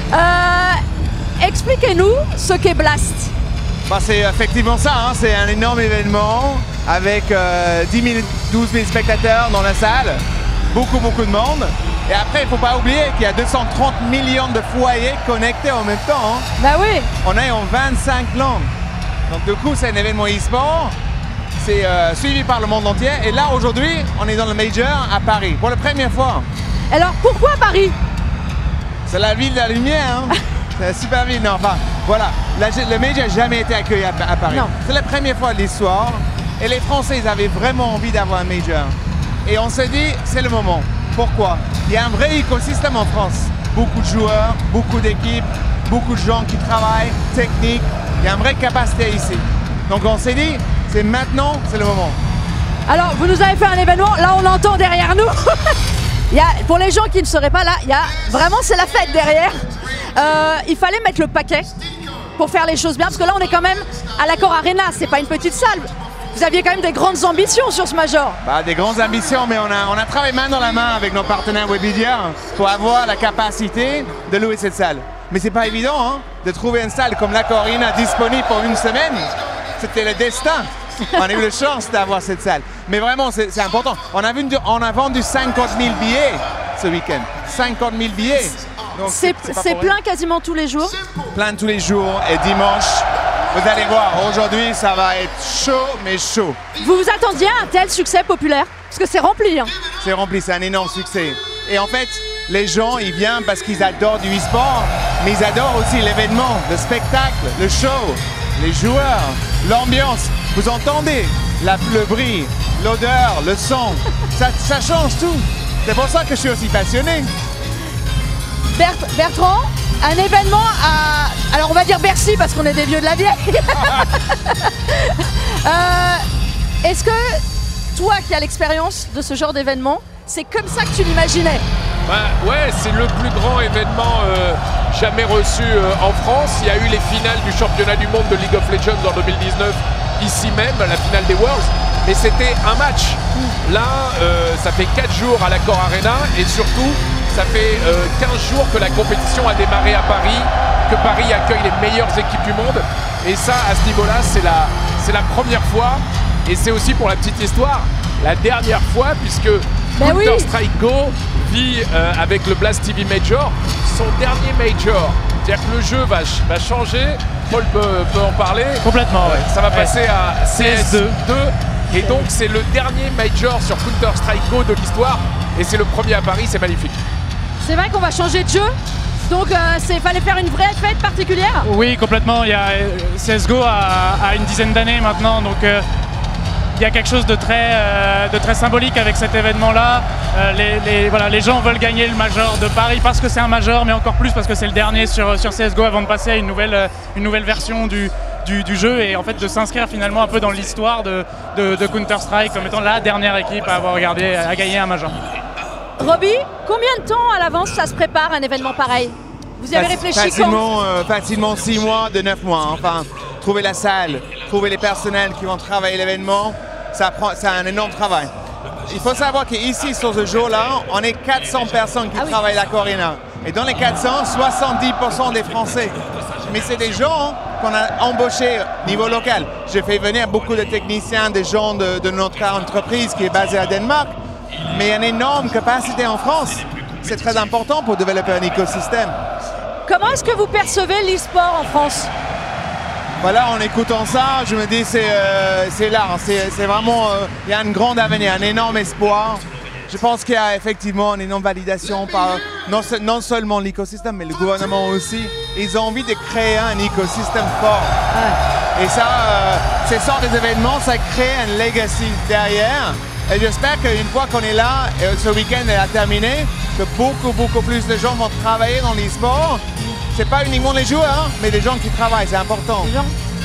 Euh, Expliquez-nous ce qu'est Blast. Bah, c'est effectivement ça, hein, c'est un énorme événement avec euh, dix mille, douze mille spectateurs dans la salle, beaucoup beaucoup de monde. Et après, il ne faut pas oublier qu'il y a deux cent trente millions de foyers connectés en même temps. hein. Bah oui. On est en vingt-cinq langues. Donc du coup, c'est un événement e-sport. C'est euh, suivi par le monde entier. Et là, aujourd'hui, on est dans le Major à Paris, pour la première fois. Alors pourquoi Paris? C'est la ville de la lumière, hein. C'est la super ville. Non, enfin, voilà. La- le Major n'a jamais été accueilli à, à Paris. Non. C'est la première fois de l'histoire. Et les Français, ils avaient vraiment envie d'avoir un Major. Et on s'est dit, c'est le moment. Pourquoi? Il y a un vrai écosystème en France. Beaucoup de joueurs, beaucoup d'équipes, beaucoup de gens qui travaillent, techniques. Il y a une vraie capacité ici. Donc on s'est dit, c'est maintenant, c'est le moment. Alors, vous nous avez fait un événement, là on entend derrière nous. Il y a, pour les gens qui ne seraient pas là, il y a vraiment c'est la fête derrière. Euh, il fallait mettre le paquet pour faire les choses bien, parce que là on est quand même à l'Accor Arena, c'est pas une petite salle. Vous aviez quand même des grandes ambitions sur ce Major. Bah, des grandes ambitions, mais on a, on a travaillé main dans la main avec nos partenaires Webedia pour avoir la capacité de louer cette salle. Mais c'est pas évident hein, de trouver une salle comme l'Accor Arena disponible pour une semaine. C'était le destin. On a eu la chance d'avoir cette salle. Mais vraiment, c'est c'est important. On a, vendu, on a vendu cinquante mille billets ce week-end. cinquante mille billets. Donc, C'est pas c'est pour rien. plein quasiment tous les jours. Plein tous les jours et dimanche. Vous allez voir, aujourd'hui, ça va être chaud, mais chaud. Vous vous attendiez à un tel succès populaire? Parce que c'est rempli. Hein. C'est rempli, c'est un énorme succès. Et en fait, les gens, ils viennent parce qu'ils adorent du e-sport, mais ils adorent aussi l'événement, le spectacle, le show, les joueurs, l'ambiance. Vous entendez la, le bruit, l'odeur, le son, ça, ça change tout. C'est pour ça que je suis aussi passionné. Bert- Bertrand, un événement à... Alors on va dire Bercy parce qu'on est des vieux de la vieille. Euh, Est-ce que toi qui as l'expérience de ce genre d'événement, c'est comme ça que tu l'imaginais? Ben, ouais, c'est le plus grand événement euh, jamais reçu euh, en France. Il y a eu les finales du championnat du monde de League of Legends en deux mille dix-neuf, ici même, la finale des Worlds. mais c'était un match. Là, euh, ça fait quatre jours à l'Accor Arena et surtout, ça fait euh, quinze jours que la compétition a démarré à Paris, que Paris accueille les meilleures équipes du monde. Et ça, à ce niveau-là, c'est la, c'est la première fois. Et c'est aussi, pour la petite histoire, la dernière fois, puisque Ben oui. Counter-Strike Go vit euh, avec le Blast T V Major son dernier Major. C'est-à-dire que le jeu va, ch- va changer. Paul peut, peut en parler. Complètement, ouais. Ça va Ouais. passer à C S deux. C S deux. Et donc, c'est le dernier Major sur Counter-Strike Go de l'histoire. Et c'est le premier à Paris, c'est magnifique. C'est vrai qu'on va changer de jeu. Donc il fallait faire une vraie fête particulière. Oui, complètement. Il y a, euh, C S G O a, a une dizaine d'années maintenant, donc euh, il y a quelque chose de très, euh, de très symbolique avec cet événement-là. Euh, les, les, voilà, les gens veulent gagner le Major de Paris parce que c'est un Major, mais encore plus parce que c'est le dernier sur, sur C S G O avant de passer à une nouvelle, euh, une nouvelle version du, du, du jeu et en fait de s'inscrire finalement un peu dans l'histoire de, de, de Counter-Strike comme étant la dernière équipe à avoir regardé, à gagner un Major. Roby, combien de temps à l'avance ça se prépare un événement pareil? Vous y avez réfléchi quand? Facilement, euh, facilement six mois, de neuf mois. Enfin, trouver la salle, trouver les personnels qui vont travailler l'événement, ça prend, c'est un énorme travail. Il faut savoir qu'ici, sur ce jour-là, on est quatre cents personnes qui Ah oui. travaillent à l'Accor Arena. Et dans les quatre cents, soixante-dix pour cent des Français. Mais c'est des gens qu'on a embauchés au niveau local. J'ai fait venir beaucoup de techniciens, des gens de, de notre entreprise qui est basée à Danemark. Mais il y a une énorme capacité en France. C'est très important pour développer un écosystème. Comment est-ce que vous percevez l'e-sport en France? Voilà, en écoutant ça, je me dis c'est euh, c'est là, c'est c'est vraiment, euh, il y a un grand avenir, un énorme espoir. Je pense qu'il y a effectivement une énorme validation par non, se- non seulement l'écosystème, mais le gouvernement aussi. Ils ont envie de créer un écosystème fort. Et ça, euh, ces sortes d'événements, ça crée un legacy derrière. Et j'espère qu'une fois qu'on est là, et ce week-end est terminé, que beaucoup, beaucoup plus de gens vont travailler dans l'e-sport. C'est pas uniquement les joueurs, hein, mais les gens qui travaillent, c'est important. Les gens.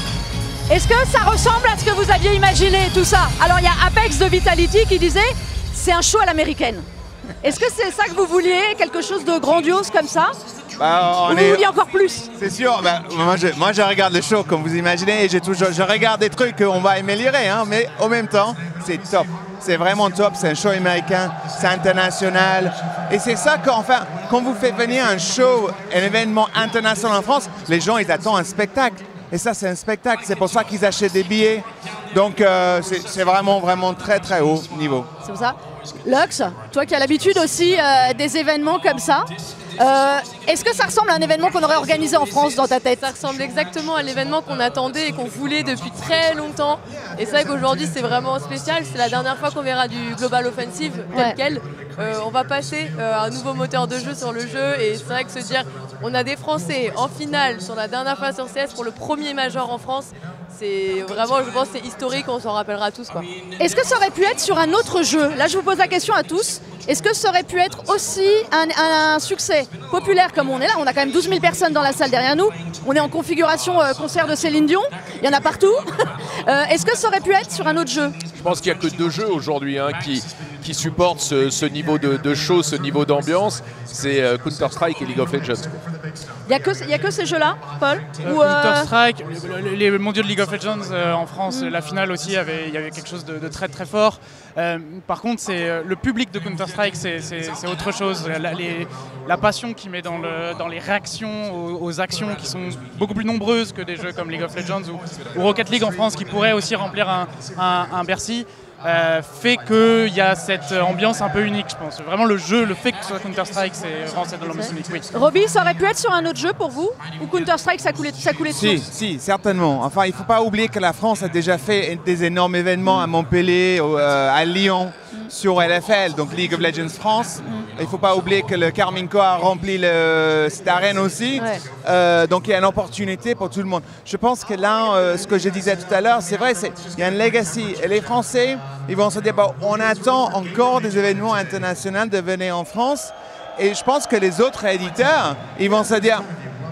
Est-ce que ça ressemble à ce que vous aviez imaginé, tout ça? Alors il y a Apex de Vitality qui disait c'est un show à l'américaine. Est-ce que c'est ça que vous vouliez, quelque chose de grandiose comme ça? Bah, Ou on vous est- vouliez encore plus? C'est sûr, bah, moi, je, moi je regarde le show comme vous imaginez et j'ai toujours, je regarde des trucs qu'on va améliorer, hein, mais en même temps, c'est top. C'est vraiment top, c'est un show américain, c'est international. Et c'est ça qu'enfin, quand vous faites venir un show, un événement international en France, les gens ils attendent un spectacle. Et ça c'est un spectacle, c'est pour ça qu'ils achètent des billets. Donc euh, c'est c'est vraiment, vraiment très très haut niveau. C'est pour ça. Lux, toi qui as l'habitude aussi euh, des événements comme ça, euh, est-ce que ça ressemble à un événement qu'on aurait organisé en France dans ta tête? Ça ressemble exactement à l'événement qu'on attendait et qu'on voulait depuis très longtemps. Et c'est vrai qu'aujourd'hui c'est vraiment spécial. C'est la dernière fois qu'on verra du Global Offensive tel Ouais. quel. Euh, on va passer euh, un nouveau moteur de jeu sur le jeu. Et c'est vrai que se dire on a des Français en finale sur la dernière fois sur C S pour le premier Major en France, c'est vraiment, je pense, c'est historique. On s'en rappellera tous, quoi. Est-ce que ça aurait pu être sur un autre jeu? Là, je vous pose la question à tous. Est-ce que ça aurait pu être aussi un, un succès populaire comme on est là? On a quand même douze mille personnes dans la salle derrière nous. On est en configuration euh, concert de Céline Dion. Il y en a partout. Euh, Est-ce que ça aurait pu être sur un autre jeu? Je pense qu'il n'y a que deux jeux aujourd'hui hein, qui, qui supportent ce, ce niveau de, de show, ce niveau d'ambiance. C'est euh, Counter-Strike et League of Legends. Il n'y a, a que ces jeux-là, Paul? Euh, Ou, euh, Counter-Strike, les, les mondiaux de League of Legends euh, en France, la finale aussi, avait- il y avait quelque chose de, de très très fort. Euh, par contre, c'est euh, le public de Counter-Strike, c'est c'est- c'est autre chose. La, les- la passion qu'il met dans, le, dans les réactions aux, aux actions qui sont beaucoup plus nombreuses que des jeux comme League of Legends ou, ou Rocket League en France, qui pourrait aussi remplir un, un, un Bercy. Euh, fait qu'il y a cette ambiance un peu unique, je pense. Vraiment le jeu, le fait que ce soit Counter-Strike, c'est vraiment cette ambiance unique, oui. Roby, ça aurait pu être sur un autre jeu pour vous? Ou Counter-Strike, ça coulait, ça coulait de Si, source? si, certainement. Enfin, il ne faut pas oublier que la France a déjà fait des énormes événements à Montpellier, au- euh, à Lyon, sur L F L, donc League of Legends France. Il ne faut pas oublier que le Carminco a rempli le, cette arène aussi. Ouais. Euh, donc il y a une opportunité pour tout le monde. Je pense que là, euh, ce que je disais tout à l'heure, c'est vrai, c'est- il y a un legacy. Et les Français, ils vont se dire, bon, on attend encore des événements internationaux de venir en France. Et je pense que les autres éditeurs, ils vont se dire,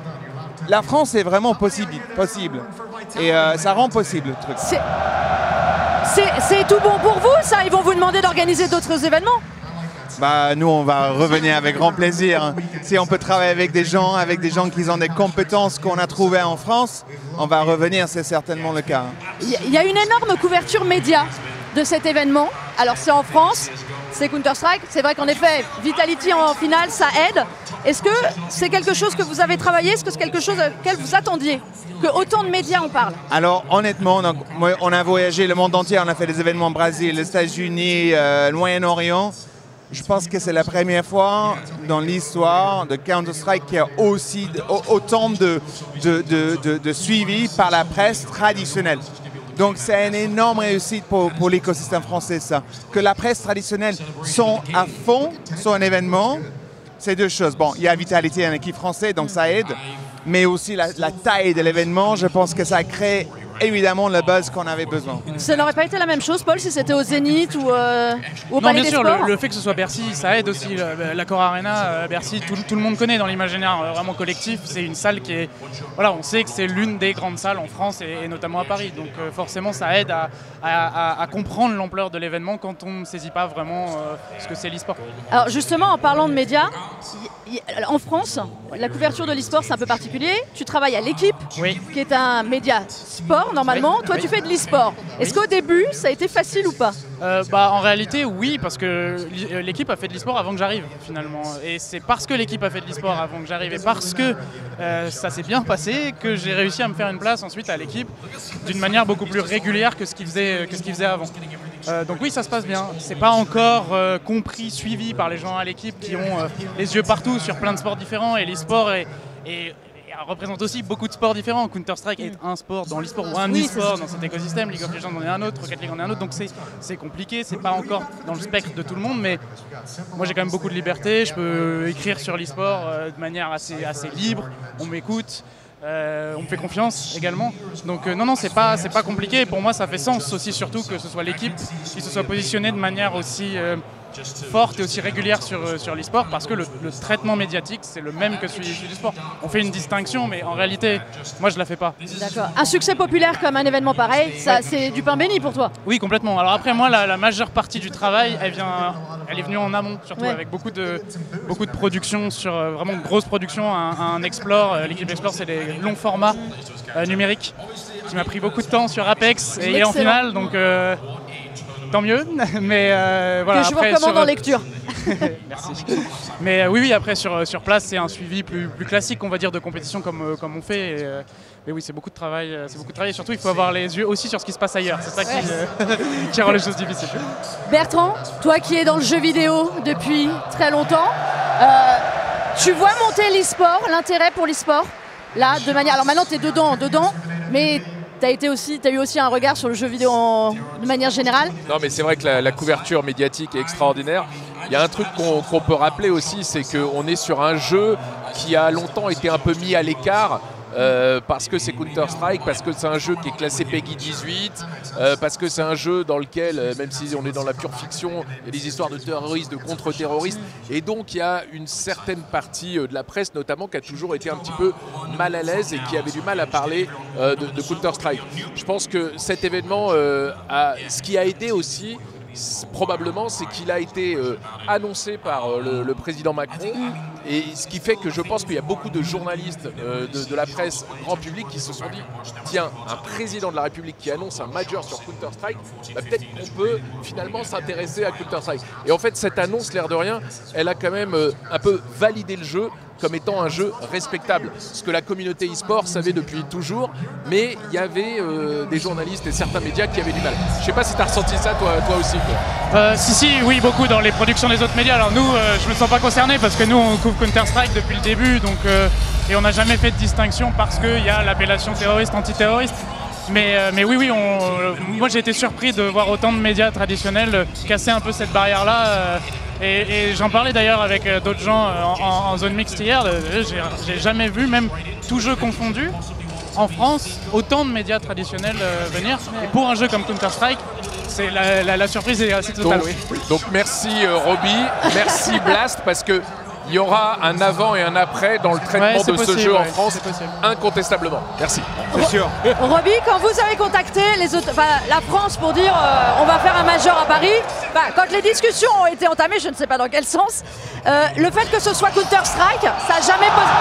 la France est vraiment possible. possible. Et euh, ça rend possible le truc. C'est- C'est c'est tout bon pour vous, ça? Ils vont vous demander d'organiser d'autres événements? Bah, nous, on va revenir avec grand plaisir. Si on peut travailler avec des gens, avec des gens qui ont des compétences qu'on a trouvées en France, on va revenir, c'est certainement le cas. Il y, y a une énorme couverture média de cet événement. Alors c'est en France, c'est Counter-Strike. C'est vrai qu'en effet, Vitality en finale, ça aide. Est-ce que c'est quelque chose que vous avez travaillé? Est-ce que c'est quelque chose auquel vous attendiez? Que autant de médias en parlent? Alors honnêtement, on a, moi, on a voyagé le monde entier, on a fait des événements au Brésil, les États-Unis, euh, le Moyen-Orient. Je pense que c'est la première fois dans l'histoire de Counter-Strike qu'il y a aussi de, autant de, de, de, de, de suivi par la presse traditionnelle. Donc c'est une énorme réussite pour, pour l'écosystème français, ça. Que la presse traditionnelle sont à fond sur un événement, c'est deux choses. Bon, il y a Vitality, une équipe française, donc ça aide. Mais aussi la, la taille de l'événement, je pense que ça crée évidemment le buzz qu'on avait besoin. Ça n'aurait pas été la même chose, Paul, si c'était au Zénith ou, euh, ou au Non, Palais bien des sûr, Sports? le, le fait que ce soit Bercy, ça aide aussi. L'Accor Arena, euh, Bercy, tout, tout le monde connaît dans l'imaginaire euh, vraiment collectif. C'est une salle qui est... Voilà, on sait que c'est l'une des grandes salles en France et, et notamment à Paris. Donc euh, forcément, ça aide à, à, à, à comprendre l'ampleur de l'événement quand on ne saisit pas vraiment euh, ce que c'est l'e-sport. Alors justement, en parlant de médias, y, y, en France, la couverture de l'e-sport, c'est un peu particulier. Tu travailles à l'équipe, oui. qui est un média sport normalement. Oui. Toi, oui. tu fais de l'e-sport. Est-ce qu'au début, ça a été facile ou pas? euh, bah, En réalité, oui, parce que l'équipe a fait de l'e-sport avant que j'arrive, finalement. Et c'est parce que l'équipe a fait de l'e-sport avant que j'arrive et parce que euh, ça s'est bien passé que j'ai réussi à me faire une place ensuite à l'équipe d'une manière beaucoup plus régulière que ce qu'ils faisaient, que ce qu'ils faisaient avant. Euh, donc oui, ça se passe bien. C'est pas encore euh, compris, suivi par les gens à l'équipe qui ont euh, les yeux partout sur plein de sports différents et l'e-sport est, est, représente aussi beaucoup de sports différents. Counter-Strike est un sport dans l'e-sport ou un oui, e-sport dans cet écosystème. League of Legends en est un autre, Rocket League en est un autre. Donc c'est compliqué, c'est pas encore dans le spectre de tout le monde, mais moi j'ai quand même beaucoup de liberté. Je peux écrire sur l'e-sport euh, de manière assez, assez libre. On m'écoute. Euh, on me fait confiance également. Donc euh, non, non, c'est pas, c'est pas compliqué. Pour moi, ça fait sens aussi, surtout que ce soit l'équipe qui se soit positionnée de manière aussi euh, forte et aussi régulière sur, euh, sur l'e-sport, parce que le, le traitement médiatique, c'est le même que celui du sport. On fait une distinction, mais en réalité, moi, je la fais pas. D'accord. Un succès populaire comme un événement pareil, ça, c'est du pain béni pour toi? Oui, complètement. Alors après, moi, la, la majeure partie du travail, elle, vient, elle est venue en amont, surtout ouais. avec beaucoup de, beaucoup de production, sur euh, vraiment de grosses productions. Un, un Explore, euh, l'équipe Explore, c'est des longs formats euh, numériques qui m'a pris beaucoup de temps sur Apex et excellent. En finale, donc euh, tant mieux. Mais euh, voilà. Que je après, vous recommande sur... en lecture. Merci. Mais euh, oui, oui, après sur, sur place, c'est un suivi plus, plus classique, on va dire, de compétition comme, euh, comme on fait. Et, euh, mais oui, c'est beaucoup de travail. C'est beaucoup de travail. Et surtout, il faut avoir les yeux aussi sur ce qui se passe ailleurs. C'est ça ouais. qui, euh, qui rend les choses difficiles. Bertrand, toi qui es dans le jeu vidéo depuis très longtemps, euh, tu vois monter l'e-sport, l'intérêt pour l'e-sport là, de manière. Alors maintenant, tu es dedans, dedans, mais tu as été aussi, tu as eu aussi un regard sur le jeu vidéo en... de manière générale. Non, mais c'est vrai que la, la couverture médiatique est extraordinaire. Il y a un truc qu'on qu'on peut rappeler aussi, c'est qu'on est sur un jeu qui a longtemps été un peu mis à l'écart. Euh, parce que c'est Counter-Strike, parce que c'est un jeu qui est classé PEGI dix-huit, euh, parce que c'est un jeu dans lequel, euh, même si on est dans la pure fiction, il y a des histoires de terroristes, de contre-terroristes, et donc il y a une certaine partie euh, de la presse notamment qui a toujours été un petit peu mal à l'aise et qui avait du mal à parler euh, de, de Counter-Strike. Je pense que cet événement, euh, a, ce qui a aidé aussi, probablement, c'est qu'il a été euh, annoncé par euh, le, le président Macron, et ce qui fait que je pense qu'il y a beaucoup de journalistes euh, de, de la presse grand public qui se sont dit tiens, un président de la République qui annonce un major sur Counter-Strike, bah, peut-être qu'on peut finalement s'intéresser à Counter-Strike. Et en fait, cette annonce, l'air de rien, elle a quand même euh, un peu validé le jeu comme étant un jeu respectable. Ce que la communauté e-sport savait depuis toujours, mais il y avait euh, des journalistes et certains médias qui avaient du mal. Je sais pas si tu as ressenti ça toi, toi aussi. Quoi. Euh, si, si, oui, beaucoup dans les productions des autres médias. Alors nous, euh, je me sens pas concerné parce que nous, on couvre Counter-Strike depuis le début, donc, euh, et on n'a jamais fait de distinction parce qu'il y a l'appellation terroriste, antiterroriste. Mais, euh, mais oui, oui, on, euh, moi j'ai été surpris de voir autant de médias traditionnels euh, casser un peu cette barrière-là. Euh, et et j'en parlais d'ailleurs avec euh, d'autres gens euh, en, en zone mixte hier. Euh, j'ai jamais vu, même tout jeu confondu, en France, autant de médias traditionnels euh, venir. Et pour un jeu comme Counter-Strike, c'est la, la, la surprise est assez totale. Donc, oui. donc merci euh, Roby, merci Blast, parce que il y aura un avant et un après dans le traitement ouais, de possible, ce jeu ouais, en France, incontestablement. Merci. C'est sûr. Roby, quand vous avez contacté les autres, enfin, la France pour dire euh, on va faire un major à Paris, bah, quand les discussions ont été entamées, je ne sais pas dans quel sens, euh, le fait que ce soit Counter-Strike, ça n'a jamais posé...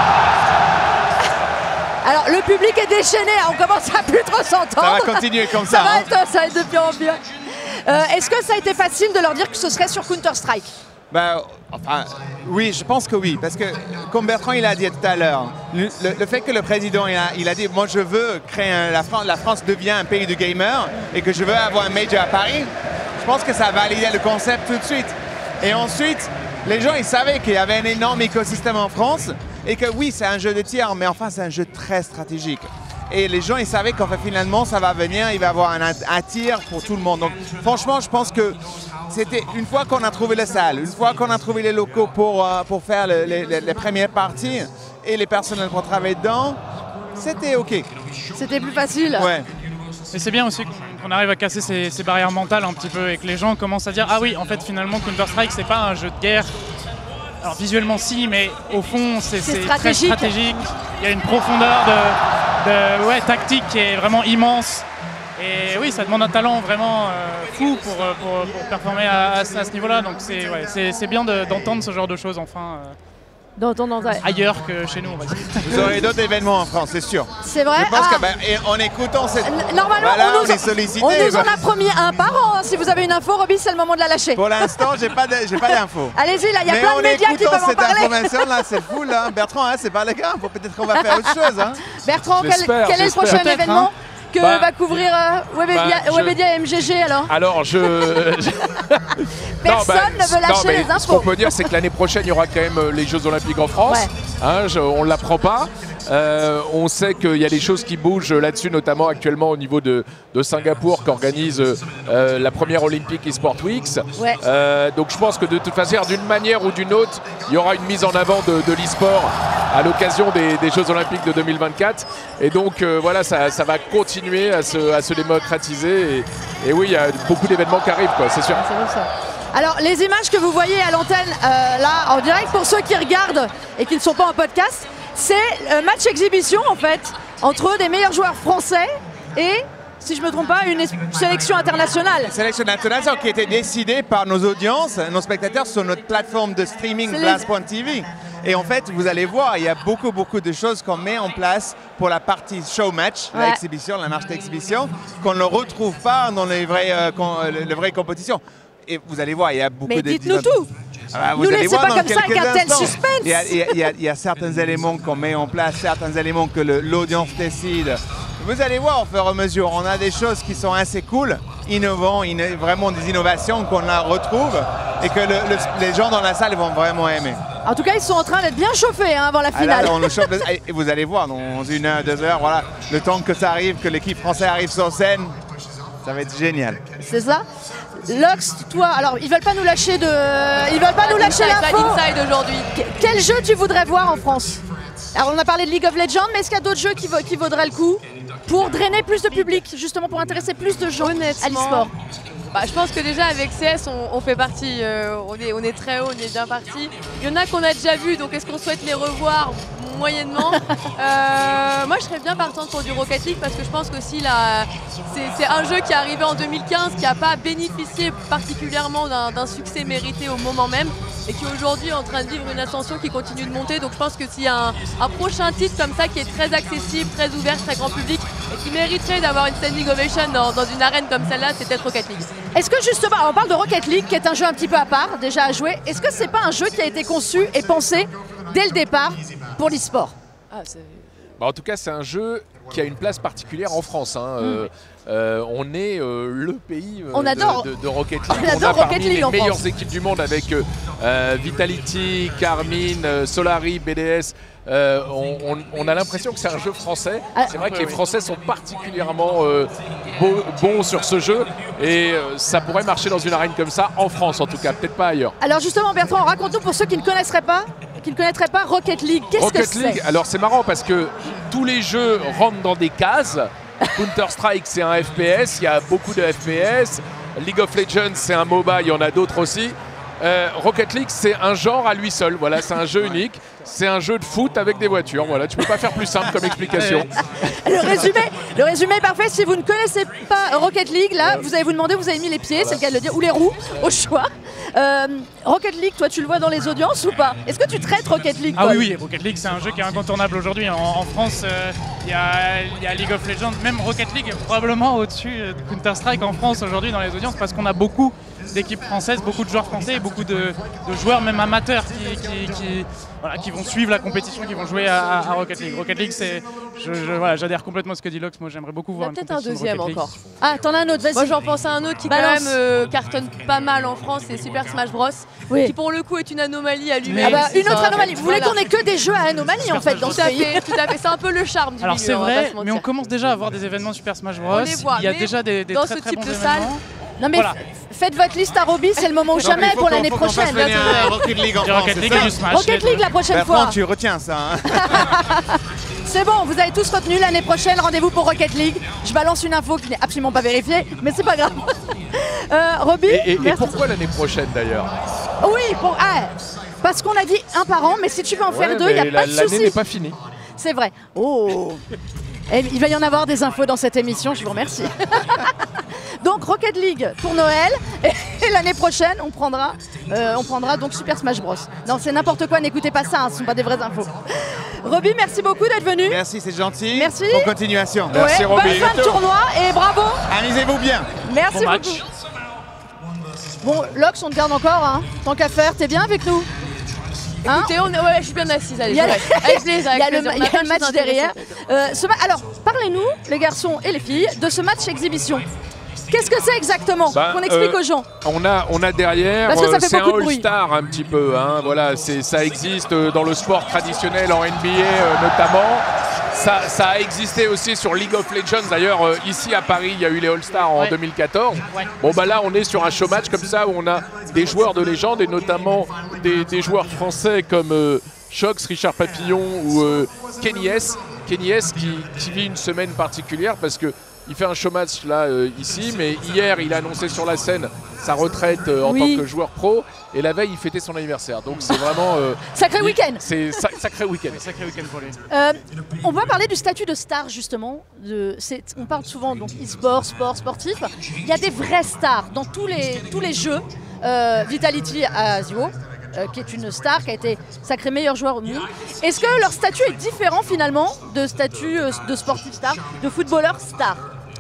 Alors le public est déchaîné, on commence à plus trop s'entendre. Ça va continuer comme ça. Ça va hein. être, ça va être de pire en pire. Euh, Est-ce que ça a été facile de leur dire que ce serait sur Counter-Strike? Bah, enfin, oui, je pense que oui, parce que comme Bertrand il a dit tout à l'heure, le, le fait que le président il a, il a dit moi je veux créer un, la France, la France devient un pays de gamers et que je veux avoir un major à Paris, je pense que ça a validé le concept tout de suite. Et ensuite, les gens ils savaient qu'il y avait un énorme écosystème en France et que oui c'est un jeu de tir, mais enfin c'est un jeu très stratégique. Et les gens, ils savaient qu'en fait, finalement, ça va venir, il va y avoir un, un tir pour tout le monde. Donc, franchement, je pense que c'était une fois qu'on a trouvé la salle, une fois qu'on a trouvé les locaux pour, euh, pour faire le, les, les, les premières parties et les personnels pour travailler dedans, c'était OK. C'était plus facile. Ouais. Et c'est bien aussi qu'on arrive à casser ces, ces barrières mentales un petit peu et que les gens commencent à dire ah oui, en fait, finalement, Counter-Strike, c'est pas un jeu de guerre. Alors visuellement si, mais au fond c'est très stratégique. Il y a une profondeur de, de ouais, tactique qui est vraiment immense. Et oui, ça demande un talent vraiment euh, fou pour, pour, pour performer à, à ce niveau-là. Donc c'est ouais, c'est bien d'entendre de, ce genre de choses enfin euh, dans, dans, dans, ailleurs que chez nous, on va dire. Vous aurez d'autres événements en France, c'est sûr. C'est vrai. Je pense ah. que, ben, et en écoutant cette... Normalement, voilà, on, nous on est sollicité. On nous en a promis un par an. Hein. Si vous avez une info, Roby, c'est le moment de la lâcher. Pour l'instant, j'ai pas d'infos. Allez-y, là, il y a Mais plein de médias qui peuvent en parler. cette information là, c'est fou là. Bertrand, hein, c'est pas le cas. Peut-être qu'on va faire autre chose. Hein. Bertrand, quel, quel est le prochain événement hein. que bah, va couvrir euh, Webedia, bah, Webedia et M G G alors? Alors je... Personne non, bah, ne veut lâcher non, les infos. Ce qu'on peut dire, c'est que l'année prochaine, il y aura quand même les Jeux Olympiques en France. Ouais. Hein, je, on ne l'apprend pas. Euh, on sait qu'il y a des choses qui bougent là-dessus, notamment actuellement au niveau de, de Singapour, qui organise euh, la première Olympic eSport Weeks. Ouais. Euh, donc je pense que de toute façon, d'une manière ou d'une autre, il y aura une mise en avant de, de l'e-sport à l'occasion des, des Jeux Olympiques de deux mille vingt-quatre. Et donc euh, voilà, ça, ça va continuer à se, à se démocratiser. Et, et oui, il y a beaucoup d'événements qui arrivent, c'est sûr. C'est bon, ça. Alors les images que vous voyez à l'antenne euh, là en direct pour ceux qui regardent et qui ne sont pas en podcast, c'est un match exhibition en fait entre des meilleurs joueurs français et, si je ne me trompe pas, une sélection internationale. Une sélection internationale qui a été décidée par nos audiences, nos spectateurs sur notre plateforme de streaming Blast point T V. Et en fait, vous allez voir, il y a beaucoup, beaucoup de choses qu'on met en place pour la partie show match, ouais. l'exhibition, la marche d'exhibition, qu'on ne retrouve pas dans les vraies, euh, les vraies compétitions. Et vous allez voir, il y a beaucoup de... Mais dites-nous tout. Ah, vous Nous allez laissez voir pas comme ça avec un tel suspense. Il y, a, il, y a, il, y a, il y a certains éléments qu'on met en place, certains éléments que l'audience décide. Vous allez voir au fur et à mesure, on a des choses qui sont assez cool, innovants, inno vraiment des innovations qu'on retrouve et que le, le, les gens dans la salle vont vraiment aimer. En tout cas, ils sont en train d'être bien chauffés hein, avant la finale. Ah là, on le chauffe, et vous allez voir, dans une heure, deux heures, voilà, le temps que ça arrive, que l'équipe française arrive sur scène, ça va être génial. C'est ça. Lox, toi, alors ils veulent pas nous lâcher de, ils veulent pas nous lâcher l'info. Inside aujourd'hui. Quel jeu tu voudrais voir en France? Alors on a parlé de League of Legends, mais est-ce qu'il y a d'autres jeux qui, va, qui vaudraient le coup pour drainer plus de public, justement pour intéresser plus de gens à l'e-sport? Bah, je pense que déjà avec C S on, on fait partie, euh, on, est, on est très haut, on est bien parti. Il y en a qu'on a déjà vu, donc est-ce qu'on souhaite les revoir? Moyennement. euh, moi je serais bien partante pour du Rocket League parce que je pense que c'est un jeu qui est arrivé en deux mille quinze, qui n'a pas bénéficié particulièrement d'un succès mérité au moment même et qui aujourd'hui est en train de vivre une ascension qui continue de monter. Donc je pense que s'il y a un, un prochain titre comme ça qui est très accessible, très ouvert, très grand public et qui mériterait d'avoir une standing ovation dans, dans une arène comme celle-là, c'est peut-être Rocket League. Est-ce que justement, on parle de Rocket League qui est un jeu un petit peu à part, déjà à jouer, est-ce que c'est pas un jeu qui a été conçu et pensé dès le départ pour l'e-sport? Ah, bah, en tout cas, c'est un jeu qui a une place particulière en France. Hein. Mm. Euh, euh, on est euh, le pays euh, on adore. De, de, de Rocket League. On, adore on a Rocket parmi League les en meilleures France. équipes du monde avec euh, Vitality, Carmine, euh, Solari, B D S. Euh, on, on, on a l'impression que c'est un jeu français. Ah, c'est vrai que les Français sont particulièrement euh, beaux, bons sur ce jeu et euh, ça pourrait marcher dans une arène comme ça, en France en tout cas, peut-être pas ailleurs. Alors justement Bertrand, raconte-nous pour ceux qui ne connaisseraient pas, qui ne connaîtraient pas Rocket League, qu'est-ce que c'est? Rocket League, alors c'est marrant parce que tous les jeux rentrent dans des cases. Counter-Strike c'est un F P S, il y a beaucoup de F P S. League of Legends c'est un MOBA, il y en a d'autres aussi. Euh, Rocket League c'est un genre à lui seul, voilà, c'est un jeu unique, c'est un jeu de foot avec des voitures, voilà, tu peux pas faire plus simple comme explication. le, résumé, le résumé est parfait, si vous ne connaissez pas Rocket League, là, vous allez vous demander où vous avez mis les pieds, c'est le cas de le dire, ou les roues, au choix. Euh, Rocket League, toi, tu le vois dans les audiences ou pas? Est-ce que tu traites Rocket League? Ah Paul? oui, oui, Rocket League, c'est un jeu qui est incontournable aujourd'hui. En, en France, il euh, y, y a League of Legends, même Rocket League est probablement au-dessus de Counter-Strike en France aujourd'hui dans les audiences parce qu'on a beaucoup d'équipes françaises, beaucoup de joueurs français et beaucoup de, de joueurs même amateurs qui, qui, qui, voilà, qui vont suivre la compétition, qui vont jouer à, à Rocket League. Rocket League, c'est, je, je, voilà, j'adhère complètement à ce que dit Lox. Moi, j'aimerais beaucoup voir une peut-être un compétition de deuxième Rocket League. encore. Ah, t'en as un autre, vas-y. Moi j'en pense à un autre qui Balance. quand même euh, cartonne pas mal en France, c'est Super Smash Bros. Oui. Qui pour le coup est une anomalie à lui-même. Mais- Ah bah, une autre Enfin, anomalie. Vous voulez voilà. qu'on ait que des jeux à anomalie en fait dans Tout ce à pays? fait, tout à fait. C'est un peu le charme du Alors milieu, c'est on va pas vrai, se mentir. mais on commence déjà à avoir des événements Super Smash Bros. On les voit, Il y a mais déjà des, des dans très ce très type bons de salle, événements. Non mais Voilà. f- faites votre liste à Roby, c'est le moment ou Donc, jamais il faut pour qu'on- l'année faut qu'on fasse prochaine. venir euh, Rocket League en Du France, Rocket c'est League ça et du Smash. Rocket les League deux. la prochaine Bah, fois. Franck, tu retiens ça. Hein. C'est bon, vous avez tous retenu l'année prochaine, rendez-vous pour Rocket League. Je balance une info qui n'est absolument pas vérifiée, mais c'est pas grave. Euh, Roby, Et, et- et merci. pourquoi l'année prochaine d'ailleurs? Oui, pour... ah, parce qu'on a dit un par an, mais si tu veux en faire Ouais, deux, il n'y a mais pas la- de L'année souci. n'est pas finie. C'est vrai. Oh. Et il va y en avoir des infos dans cette émission, je vous remercie. Donc Rocket League pour Noël et l'année prochaine on prendra, euh, on prendra donc Super Smash Bros. Non c'est n'importe quoi, n'écoutez pas ça, hein, ce ne sont pas des vraies infos. Roby, merci beaucoup d'être venu. Merci, c'est gentil. Merci. Bonne continuation. Merci, Ouais, Roby. bonne fin de tournoi et bravo. Amusez-vous bien. Merci Bon match. beaucoup. Bon, Lox, on te garde encore, hein. Tant qu'à faire, t'es bien avec nous? Hein? Écoutez, on est... ouais, je suis bien assise, allez, Il y a, je reste. Avec plaisir, il y a avec le, plaisir. On il y a plein le de match choses derrière. intéressantes. Euh, ce ma- Alors, parlez-nous, les garçons et les filles, de ce match exhibition. Qu'est-ce que c'est exactement? Bah, Qu'on explique euh, aux gens. On a, on a derrière, Parce que ça euh, fait c'est un beaucoup de bruit. All-Star un petit peu. Hein, voilà, c'est, ça existe euh, dans le sport traditionnel en N B A euh, notamment. Ça, ça a existé aussi sur League of Legends. D'ailleurs, euh, ici à Paris, il y a eu les All-Stars en Ouais. deux mille quatorze. Ouais. Bon, bah là, on est sur un show match comme ça où on a des joueurs de légende et notamment des, des joueurs français comme euh, Shox, Richard Papillon ou euh, Kenny S. Kenny S qui, qui vit une semaine particulière parce que il fait un show match là euh, ici, mais hier il a annoncé sur la scène sa retraite euh, en Oui. tant que joueur pro et la veille il fêtait son anniversaire. Donc c'est vraiment euh, Sacré il- week-end. C'est sa- sacré week-end. Sacré week-end pour lui. Euh, on va parler du statut de star justement. De, c'est- on parle souvent donc e-sport, sport, sportif. Il y a des vraies stars dans tous les, tous les jeux. Euh, Vitality à Asio, euh, qui est une star, qui a été sacré meilleur joueur au monde. Est-ce que leur statut est différent finalement de statut euh, de sportif star, de footballeur star?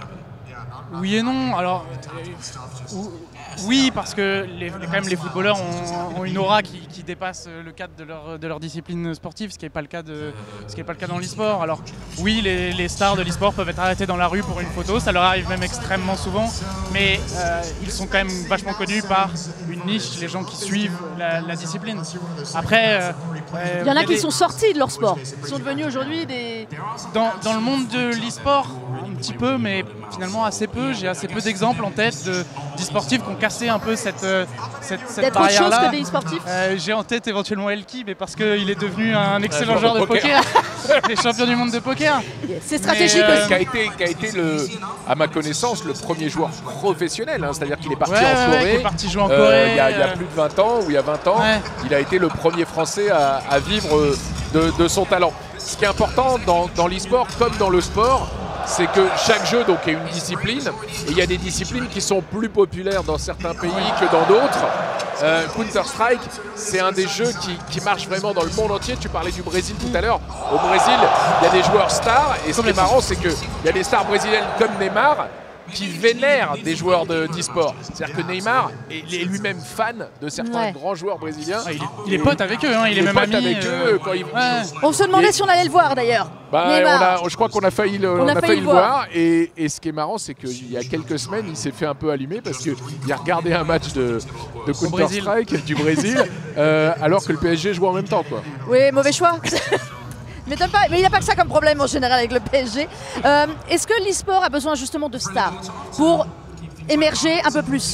Oui et non. Alors, euh, ou- oui, parce que les, les- quand même les footballeurs ont, ont une aura qui, qui dépasse le cadre de leur, de leur discipline sportive, ce qui n'est pas le cas de, ce qui est pas le cas dans l'e-sport. Alors, oui, les, les stars de l'e-sport peuvent être arrêtés dans la rue pour une photo, ça leur arrive même extrêmement souvent, mais euh, ils sont quand même vachement connus par une niche, les gens qui suivent la, la discipline. Après, euh, euh, Il y en a qui des- sont sortis de leur sport. Ils sont devenus aujourd'hui des... dans, dans le monde de l'e-sport, un petit peu, mais finalement assez peu. J'ai assez peu d'exemples en tête de d'e-sportifs qui ont cassé un peu cette, euh, cette, cette d'être autre chose barrière-là. que des e-sportifs. Euh, J'ai en tête éventuellement Elki, mais parce qu'il est devenu un excellent Un joueur joueur de de poker. Les champions du monde de poker. C'est stratégique Mais, euh, aussi. Qui a été, qui a été le, à ma connaissance, le premier joueur professionnel. Hein, C'est-à-dire qu'il est parti Ouais, en ouais, ouais, Corée. qui est parti jouer en euh, Corée. il y, a, il y a euh, plus de vingt ans, ou il y a vingt ans, Ouais. il a été le premier Français à, à vivre euh, de, de son talent. Ce qui est important dans, dans l'e-sport, comme dans le sport, c'est que chaque jeu donc, est une discipline, et il y a des disciplines qui sont plus populaires dans certains pays que dans d'autres. Euh, Counter-Strike, c'est un des jeux qui, qui marche vraiment dans le monde entier. Tu parlais du Brésil tout à l'heure. Au Brésil, il y a des joueurs stars, et ce qui est marrant, c'est qu'il y a des stars brésiliennes comme Neymar qui vénèrent des joueurs de- d'e-sport. C'est-à-dire que Neymar est, est lui-même fan de certains Ouais. grands joueurs brésiliens. ouais, il, est, il est pote avec eux, hein, il, Il est est même pote ami. avec euh, eux quand ils- ouais. On se demandait Et- si on allait le voir d'ailleurs. Bah, on Neymar. a- je crois qu'on a failli le, On on a a failli failli le le voir. voir. Et, et ce qui est marrant, c'est qu'il y a quelques semaines, il s'est fait un peu allumer parce qu'il a regardé un match de, de Counter-Strike du Brésil, euh, alors que le P S G jouait en même temps. Quoi. Oui, mauvais choix. M'étonne pas, mais il n'y a pas que ça comme problème en général avec le P S G. Euh, Est-ce que l'e-sport a besoin justement de stars pour émerger un peu plus?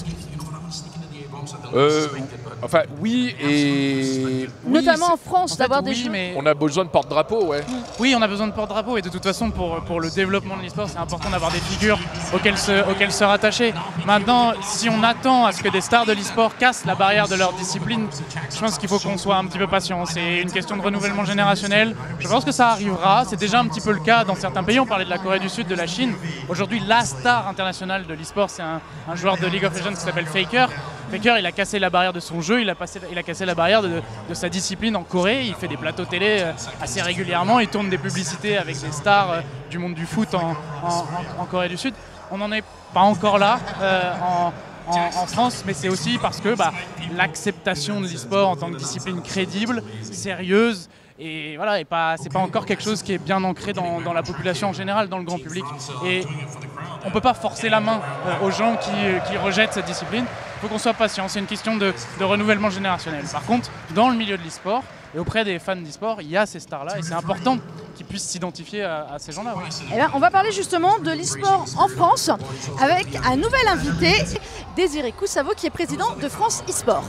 Euh, enfin, oui, et. oui, Notamment c'est- en France, En fait, d'avoir des oui, jeux. mais on a besoin de porte-drapeau, ouais. oui, on a besoin de porte-drapeau et de toute façon pour, pour le développement de l'e-sport, c'est important d'avoir des figures auxquelles se, auxquelles se rattacher. Maintenant, si on attend à ce que des stars de l'e-sport cassent la barrière de leur discipline, je pense qu'il faut qu'on soit un petit peu patient. C'est une question de renouvellement générationnel. Je pense que ça arrivera. C'est déjà un petit peu le cas dans certains pays. On parlait de la Corée du Sud, de la Chine. Aujourd'hui, la star internationale de l'e-sport, c'est un, un joueur de League of Legends qui s'appelle Faker. Faker, il a cassé la barrière de son jeu, il a, passé, il a cassé la barrière de, de sa discipline en Corée. Il fait des plateaux télé euh, assez régulièrement, il tourne des publicités avec des stars euh, du monde du foot en, en, en, en Corée du Sud. On n'en est pas encore là euh, en, en, en France, mais c'est aussi parce que bah, l'acceptation de l'e-sport en tant que discipline crédible, sérieuse, et voilà, et pas, c'est pas encore quelque chose qui est bien ancré dans, dans la population en général, dans le grand public. Et on ne peut pas forcer la main euh, aux gens qui, qui rejettent cette discipline. Il faut qu'on soit patient, c'est une question de, de renouvellement générationnel. Par contre, dans le milieu de l'e-sport et auprès des fans d'e-sport, il y a ces stars-là et c'est important qu'ils puissent s'identifier à, à ces gens-là. Oui. Eh bien, on va parler justement de l'e-sport en France avec un nouvel invité, Désiré Coussavo, qui est président de France e-sport.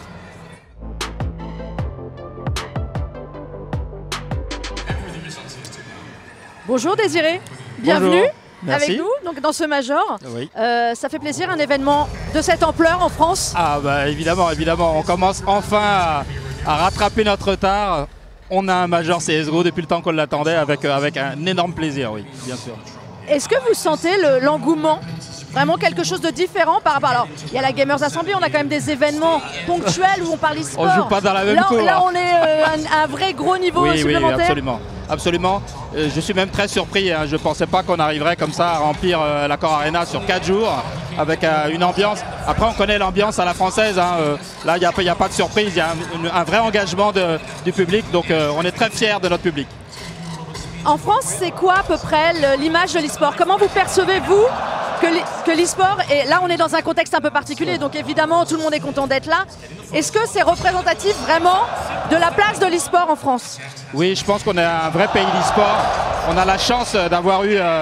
Bonjour Désiré, bienvenue. Bonjour. Avec nous donc dans ce Major. Oui. Euh, ça fait plaisir, un événement de cette ampleur en France. Ah bah évidemment, évidemment, on commence enfin à, à rattraper notre retard. On a un Major C S G O depuis le temps qu'on l'attendait avec, avec un énorme plaisir, oui, bien sûr. Est-ce que vous sentez le, l'engouement, vraiment quelque chose de différent par rapport... Alors, il y a la Gamers Assembly, on a quand même des événements ponctuels où on parle e-sport. On joue pas dans la même là, cour. Là, on est euh, un, un vrai gros niveau oui, supplémentaire. Oui, absolument. Absolument. Euh, je suis même très surpris. Hein. Je ne pensais pas qu'on arriverait comme ça à remplir euh, l'Accor Arena sur quatre jours avec euh, une ambiance. Après, on connaît l'ambiance à la française. Hein. Euh, là, il n'y a, a pas de surprise. Il y a un, un vrai engagement de, du public. Donc, euh, on est très fiers de notre public. En France, c'est quoi à peu près l'image de l'e-sport? Comment vous percevez-vous que l'e-sport, et là on est dans un contexte un peu particulier, donc évidemment tout le monde est content d'être là. Est-ce que c'est représentatif vraiment de la place de l'e-sport en France? Oui, je pense qu'on est un vrai pays d'e-sport. On a la chance d'avoir eu euh,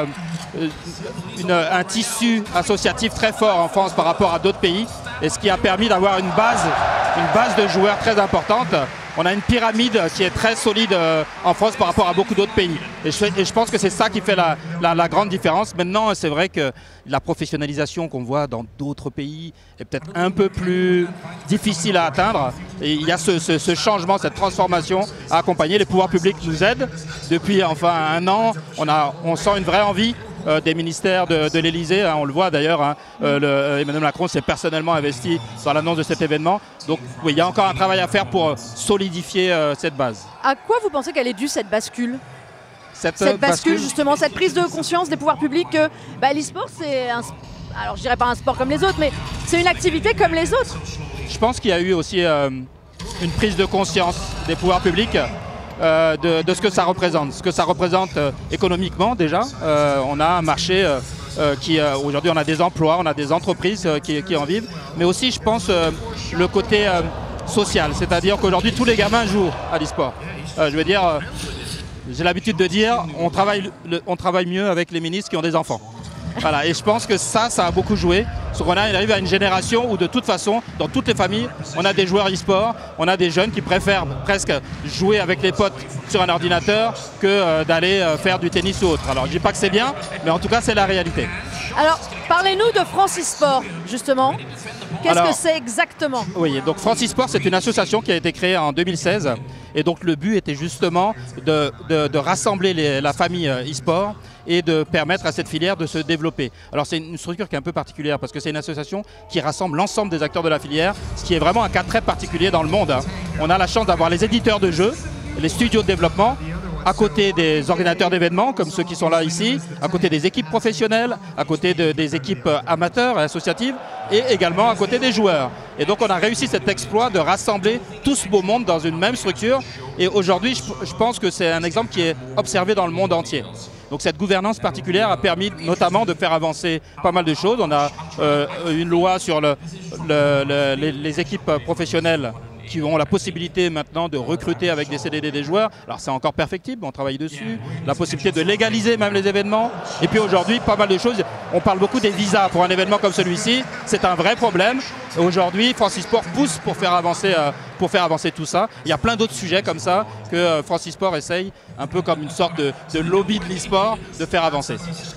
une, un tissu associatif très fort en France par rapport à d'autres pays, et ce qui a permis d'avoir une base, une base de joueurs très importante. On a une pyramide qui est très solide euh, en France par rapport à beaucoup d'autres pays. Et je, et je pense que c'est ça qui fait la, la, la grande différence. Maintenant, c'est vrai que la professionnalisation qu'on voit dans d'autres pays est peut-être un peu plus difficile à atteindre. Et il y a ce, ce, ce changement, cette transformation à accompagner. Les pouvoirs publics nous aident. Depuis enfin un an, on, a, on sent une vraie envie Euh, des ministères de, de l'Elysée, hein, on le voit d'ailleurs, hein, euh, le, euh, Emmanuel Macron s'est personnellement investi dans l'annonce de cet événement. Donc oui, il y a encore un travail à faire pour euh, solidifier euh, cette base. À quoi vous pensez qu'elle est due cette bascule? Cette, cette bascule, bascule, justement, cette prise de conscience des pouvoirs publics que bah, l'e-sport c'est un, alors je dirais pas un sport comme les autres, mais c'est une activité comme les autres. Je pense qu'il y a eu aussi euh, une prise de conscience des pouvoirs publics. Euh, de, de ce que ça représente, ce que ça représente euh, économiquement déjà. Euh, on a un marché euh, euh, qui, euh, aujourd'hui on a des emplois, on a des entreprises euh, qui, qui en vivent, mais aussi je pense euh, le côté euh, social, c'est-à-dire qu'aujourd'hui tous les gamins jouent à l'e-sport. Euh, je veux dire, euh, j'ai l'habitude de dire, on travaille, le, on travaille mieux avec les ministres qui ont des enfants. Voilà, et je pense que ça, ça a beaucoup joué. On arrive à une génération où de toute façon, dans toutes les familles, on a des joueurs e-sport, on a des jeunes qui préfèrent presque jouer avec les potes sur un ordinateur que euh, d'aller euh, faire du tennis ou autre. Alors je dis pas que c'est bien, mais en tout cas c'est la réalité. Alors parlez-nous de France e-sport justement. Qu'est-ce que c'est exactement? Oui, donc France e-sport c'est une association qui a été créée en deux mille seize et donc le but était justement de, de, de rassembler les, la famille e-sport et de permettre à cette filière de se développer. Alors c'est une structure qui est un peu particulière parce que c'est une association qui rassemble l'ensemble des acteurs de la filière, ce qui est vraiment un cas très particulier dans le monde. On a la chance d'avoir les éditeurs de jeux, les studios de développement, à côté des organisateurs d'événements comme ceux qui sont là ici, à côté des équipes professionnelles, à côté de, des équipes amateurs et associatives et également à côté des joueurs. Et donc on a réussi cet exploit de rassembler tout ce beau monde dans une même structure et aujourd'hui je, je pense que c'est un exemple qui est observé dans le monde entier. Donc cette gouvernance particulière a permis notamment de faire avancer pas mal de choses. On a euh, une loi sur le, le, le, les, les équipes professionnelles qui ont la possibilité maintenant de recruter avec des C D D des joueurs. Alors c'est encore perfectible, on travaille dessus. La possibilité de légaliser même les événements. Et puis aujourd'hui, pas mal de choses. On parle beaucoup des visas pour un événement comme celui-ci. C'est un vrai problème. Et aujourd'hui, France e-sport pousse pour faire, avancer, euh, pour faire avancer tout ça. Il y a plein d'autres sujets comme ça que euh, France e-sport essaye, un peu comme une sorte de, de lobby de l'e-sport, de faire avancer.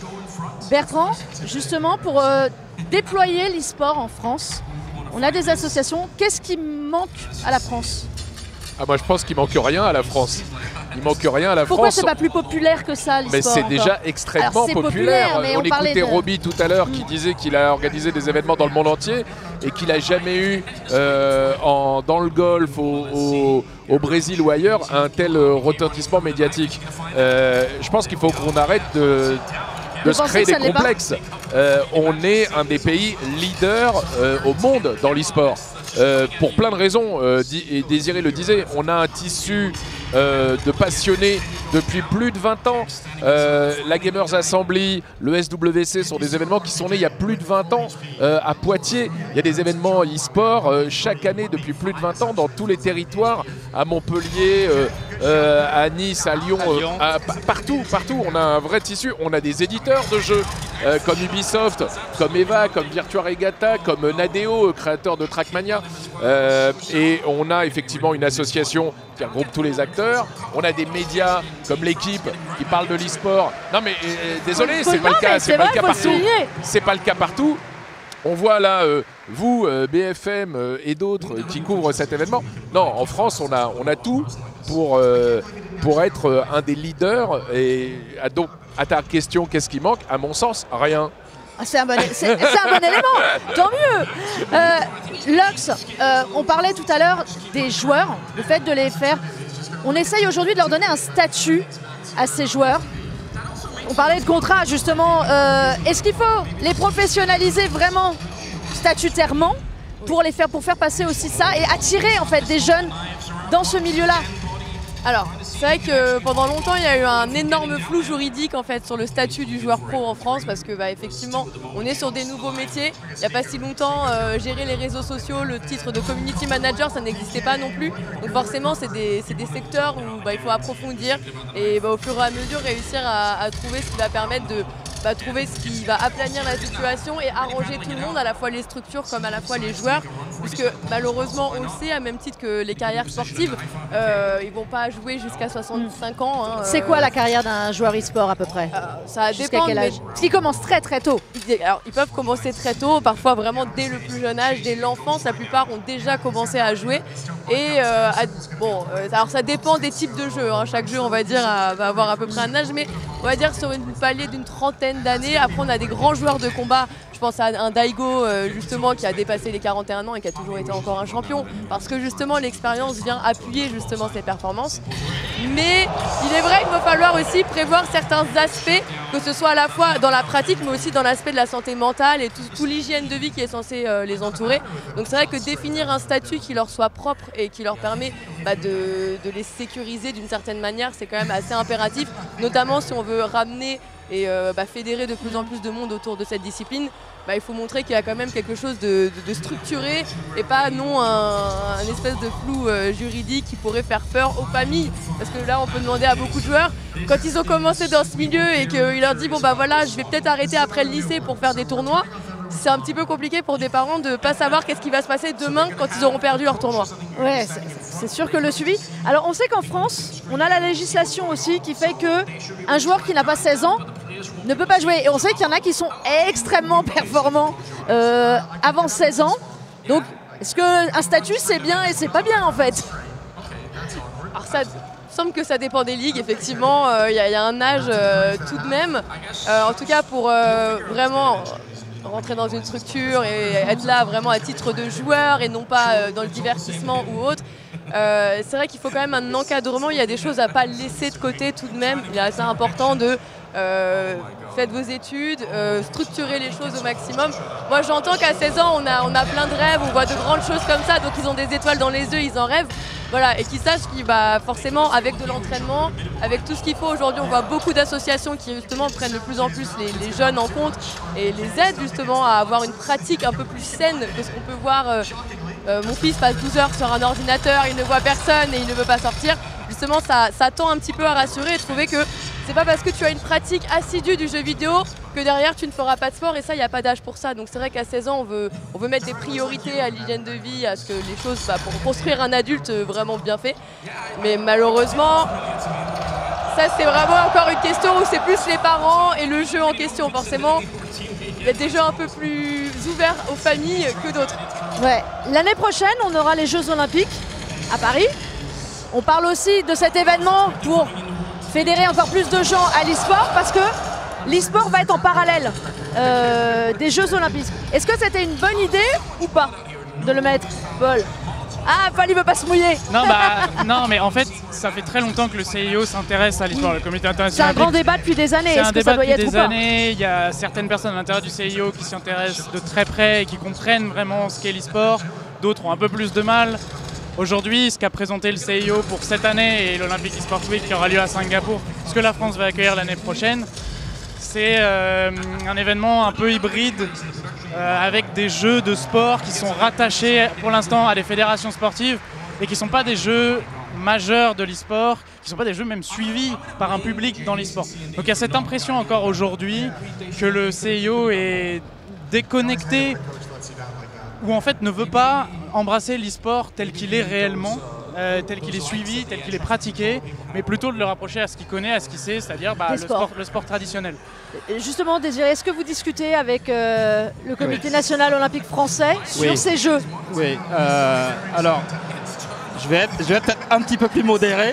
Bertrand, justement pour euh, déployer l'e-sport en France, on a des associations. Qu'est-ce qui manque à la France? Ah, moi je pense qu'il manque rien à la France. il manque rien à la Pourquoi France. c'est pas plus populaire que ça, l'e-sport? Mais c'est encore déjà extrêmement Alors, c'est populaire. populaire, mais on, on parlait écoutait de- Roby tout à l'heure qui disait qu'il a organisé des événements dans le monde entier et qu'il n'a jamais eu euh, en, dans le golf, au, au, au Brésil ou ailleurs, un tel euh, retentissement médiatique. Euh, je pense qu'il faut qu'on arrête de, de De se penser créer que ça des ne l'est pas. complexes. Euh, on est un des pays leaders euh, au monde dans l'e-sport. Euh, pour plein de raisons, euh, Di- et Désiré le disait, on a un tissu euh, de passionnés depuis plus de vingt ans. Euh, la Gamers Assembly, le S W C sont des événements qui sont nés il y a plus de vingt ans euh, à Poitiers. Il y a des événements e-sport euh, chaque année depuis plus de vingt ans dans tous les territoires, à Montpellier, euh, euh, à Nice, à Lyon, À Lyon. euh, à- pa- partout, partout. On a un vrai tissu, on a des éditeurs de jeux euh, comme Ubisoft, comme Eva, comme Virtua Regatta, comme Nadeo, euh, créateur de Trackmania. Euh, et on a effectivement une association qui regroupe tous les acteurs. On a des médias comme l'équipe qui parle de l'e-sport. Non mais euh, désolé, Faut- c'est pas non, le cas, mais c'est c'est pas vrai, le cas faut le partout. souligner. C'est pas le cas partout. On voit là, euh, vous, euh, B F M euh, et d'autres euh, qui couvrent cet événement. Non, en France, on a, on a tout pour, euh, pour être euh, un des leaders. Et ah, donc, à ta question, qu'est-ce qui manque? À mon sens, rien. Ah, c'est un, bon, c'est- c'est un bon élément, tant mieux. Euh, Lux, euh, on parlait tout à l'heure des joueurs, le fait de les faire. On essaye aujourd'hui de leur donner un statut à ces joueurs. On parlait de contrat justement. Euh, Est-ce qu'il faut les professionnaliser vraiment statutairement pour les faire, pour faire passer aussi ça et attirer en fait des jeunes dans ce milieu-là? Alors, c'est vrai que pendant longtemps, il y a eu un énorme flou juridique en fait sur le statut du joueur pro en France parce que bah, effectivement, on est sur des nouveaux métiers. Il n'y a pas si longtemps, euh, gérer les réseaux sociaux, le titre de community manager, ça n'existait pas non plus. Donc forcément, c'est des, c'est des secteurs où bah, il faut approfondir et bah, au fur et à mesure réussir à, à trouver ce qui va permettre de bah, trouver ce qui va aplanir la situation et arranger tout le monde, à la fois les structures comme à la fois les joueurs, puisque malheureusement on le sait, à même titre que les carrières sportives, euh, ils vont pas jouer jusqu'à soixante-cinq ans. Hein, C'est euh, quoi la carrière d'un joueur e-sport à peu près? euh, Ça Jusqu'à dépend, quel mais âge? Parce qu'ils commencent très très tôt. ils, alors, ils peuvent commencer très tôt, parfois vraiment dès le plus jeune âge, dès l'enfance, la plupart ont déjà commencé à jouer. Et euh, à- bon, euh, alors ça dépend des types de jeux, hein. Chaque jeu on va dire a- va avoir à peu près un âge, mais on va dire sur une palier d'une trentaine d'années. Après on a des grands joueurs de combat, je pense à un Daigo euh, justement qui a dépassé les quarante et un ans et qui a toujours été encore un champion, parce que justement l'expérience vient appuyer justement ses performances. Mais il est vrai qu'il va falloir aussi prévoir certains aspects, que ce soit à la fois dans la pratique mais aussi dans l'aspect de la santé mentale et tout, tout l'hygiène de vie qui est censé euh, les entourer. Donc c'est vrai que définir un statut qui leur soit propre et qui leur permet bah, de, de les sécuriser d'une certaine manière, c'est quand même assez impératif, notamment si on veut ramener et euh, bah, fédérer de plus en plus de monde autour de cette discipline. Bah, il faut montrer qu'il y a quand même quelque chose de, de- de structuré et pas non un, un espèce de flou euh, juridique qui pourrait faire peur aux familles. Parce que là, on peut demander à beaucoup de joueurs, quand ils ont commencé dans ce milieu et qu'il leur dit bon bah voilà, je vais peut-être arrêter après le lycée pour faire des tournois, c'est un petit peu compliqué pour des parents de ne pas savoir qu'est-ce qui va se passer demain quand ils auront perdu leur tournoi. Ouais, c'est- c'est sûr que le suivi. Alors on sait qu'en France, on a la législation aussi qui fait que un joueur qui n'a pas seize ans ne peut pas jouer. Et on sait qu'il y en a qui sont extrêmement performants euh, avant seize ans. Donc est-ce qu'un statut c'est bien et c'est pas bien en fait? Alors ça il semble que ça dépend des ligues, effectivement, il y, y a un âge euh, tout de même. Euh, en tout cas pour euh, vraiment rentrer dans une structure et être là vraiment à titre de joueur et non pas euh, dans le divertissement ou autre. Euh, c'est vrai qu'il faut quand même un encadrement, il y a des choses à ne pas laisser de côté tout de même. Il est assez important de euh, faites vos études, euh, structurer les choses au maximum. Moi j'entends qu'à seize ans on a, on a plein de rêves, on voit de grandes choses comme ça, donc ils ont des étoiles dans les yeux, ils en rêvent. Voilà, et qu'ils sachent qu'il bah, forcément avec de l'entraînement, avec tout ce qu'il faut aujourd'hui, on voit beaucoup d'associations qui justement prennent de plus en plus les, les jeunes en compte et les aident justement à avoir une pratique un peu plus saine que ce qu'on peut voir. Euh, euh, mon fils passe douze heures sur un ordinateur, il ne voit personne et il ne veut pas sortir. Justement, ça, ça tend un petit peu à rassurer et trouver que c'est pas parce que tu as une pratique assidue du jeu vidéo que derrière tu ne feras pas de sport, et ça, il n'y a pas d'âge pour ça. Donc c'est vrai qu'à seize ans, on veut, on veut mettre des priorités à l'hygiène de vie, à ce que les choses, bah, pour construire un adulte vraiment bien fait. Mais malheureusement, ça c'est vraiment encore une question où c'est plus les parents et le jeu en question. Forcément, il y a des jeux un peu plus ouverts aux familles que d'autres. Ouais. L'année prochaine, on aura les Jeux Olympiques à Paris. On parle aussi de cet événement pour fédérer encore plus de gens à l'e-sport parce que l'e-sport va être en parallèle euh, des Jeux Olympiques. Est-ce que c'était une bonne idée ou pas de le mettre, Paul? Ah, Fally veut pas se mouiller. Non, bah, non, mais en fait, ça fait très longtemps que le C I O s'intéresse à l'e-sport, le Comité C'est international. un grand débat depuis des années. C'est Est-ce un que ça débat doit y depuis être ou des pas? années. Il y a certaines personnes à l'intérieur du C I O qui s'y intéressent de très près et qui comprennent vraiment ce qu'est l'e-sport. D'autres ont un peu plus de mal. Aujourd'hui, ce qu'a présenté le C I O pour cette année et l'Olympic eSport Week qui aura lieu à Singapour, ce que la France va accueillir l'année prochaine, c'est euh, un événement un peu hybride euh, avec des jeux de sport qui sont rattachés pour l'instant à des fédérations sportives et qui ne sont pas des jeux majeurs de l'e-sport, qui ne sont pas des jeux même suivis par un public dans l'e-sport. Donc il y a cette impression encore aujourd'hui que le C I O est déconnecté ou en fait ne veut pas embrasser l'e-sport tel qu'il est réellement, euh, tel qu'il est suivi, tel qu'il est pratiqué, mais plutôt de le rapprocher à ce qu'il connaît, à ce qu'il sait, c'est-à-dire bah, le, sport, le sport traditionnel. Justement, Désiré, est-ce que vous discutez avec euh, le Comité oui. national olympique français sur oui. ces Jeux? Oui, euh, alors je vais être, je vais être peut-être un petit peu plus modéré.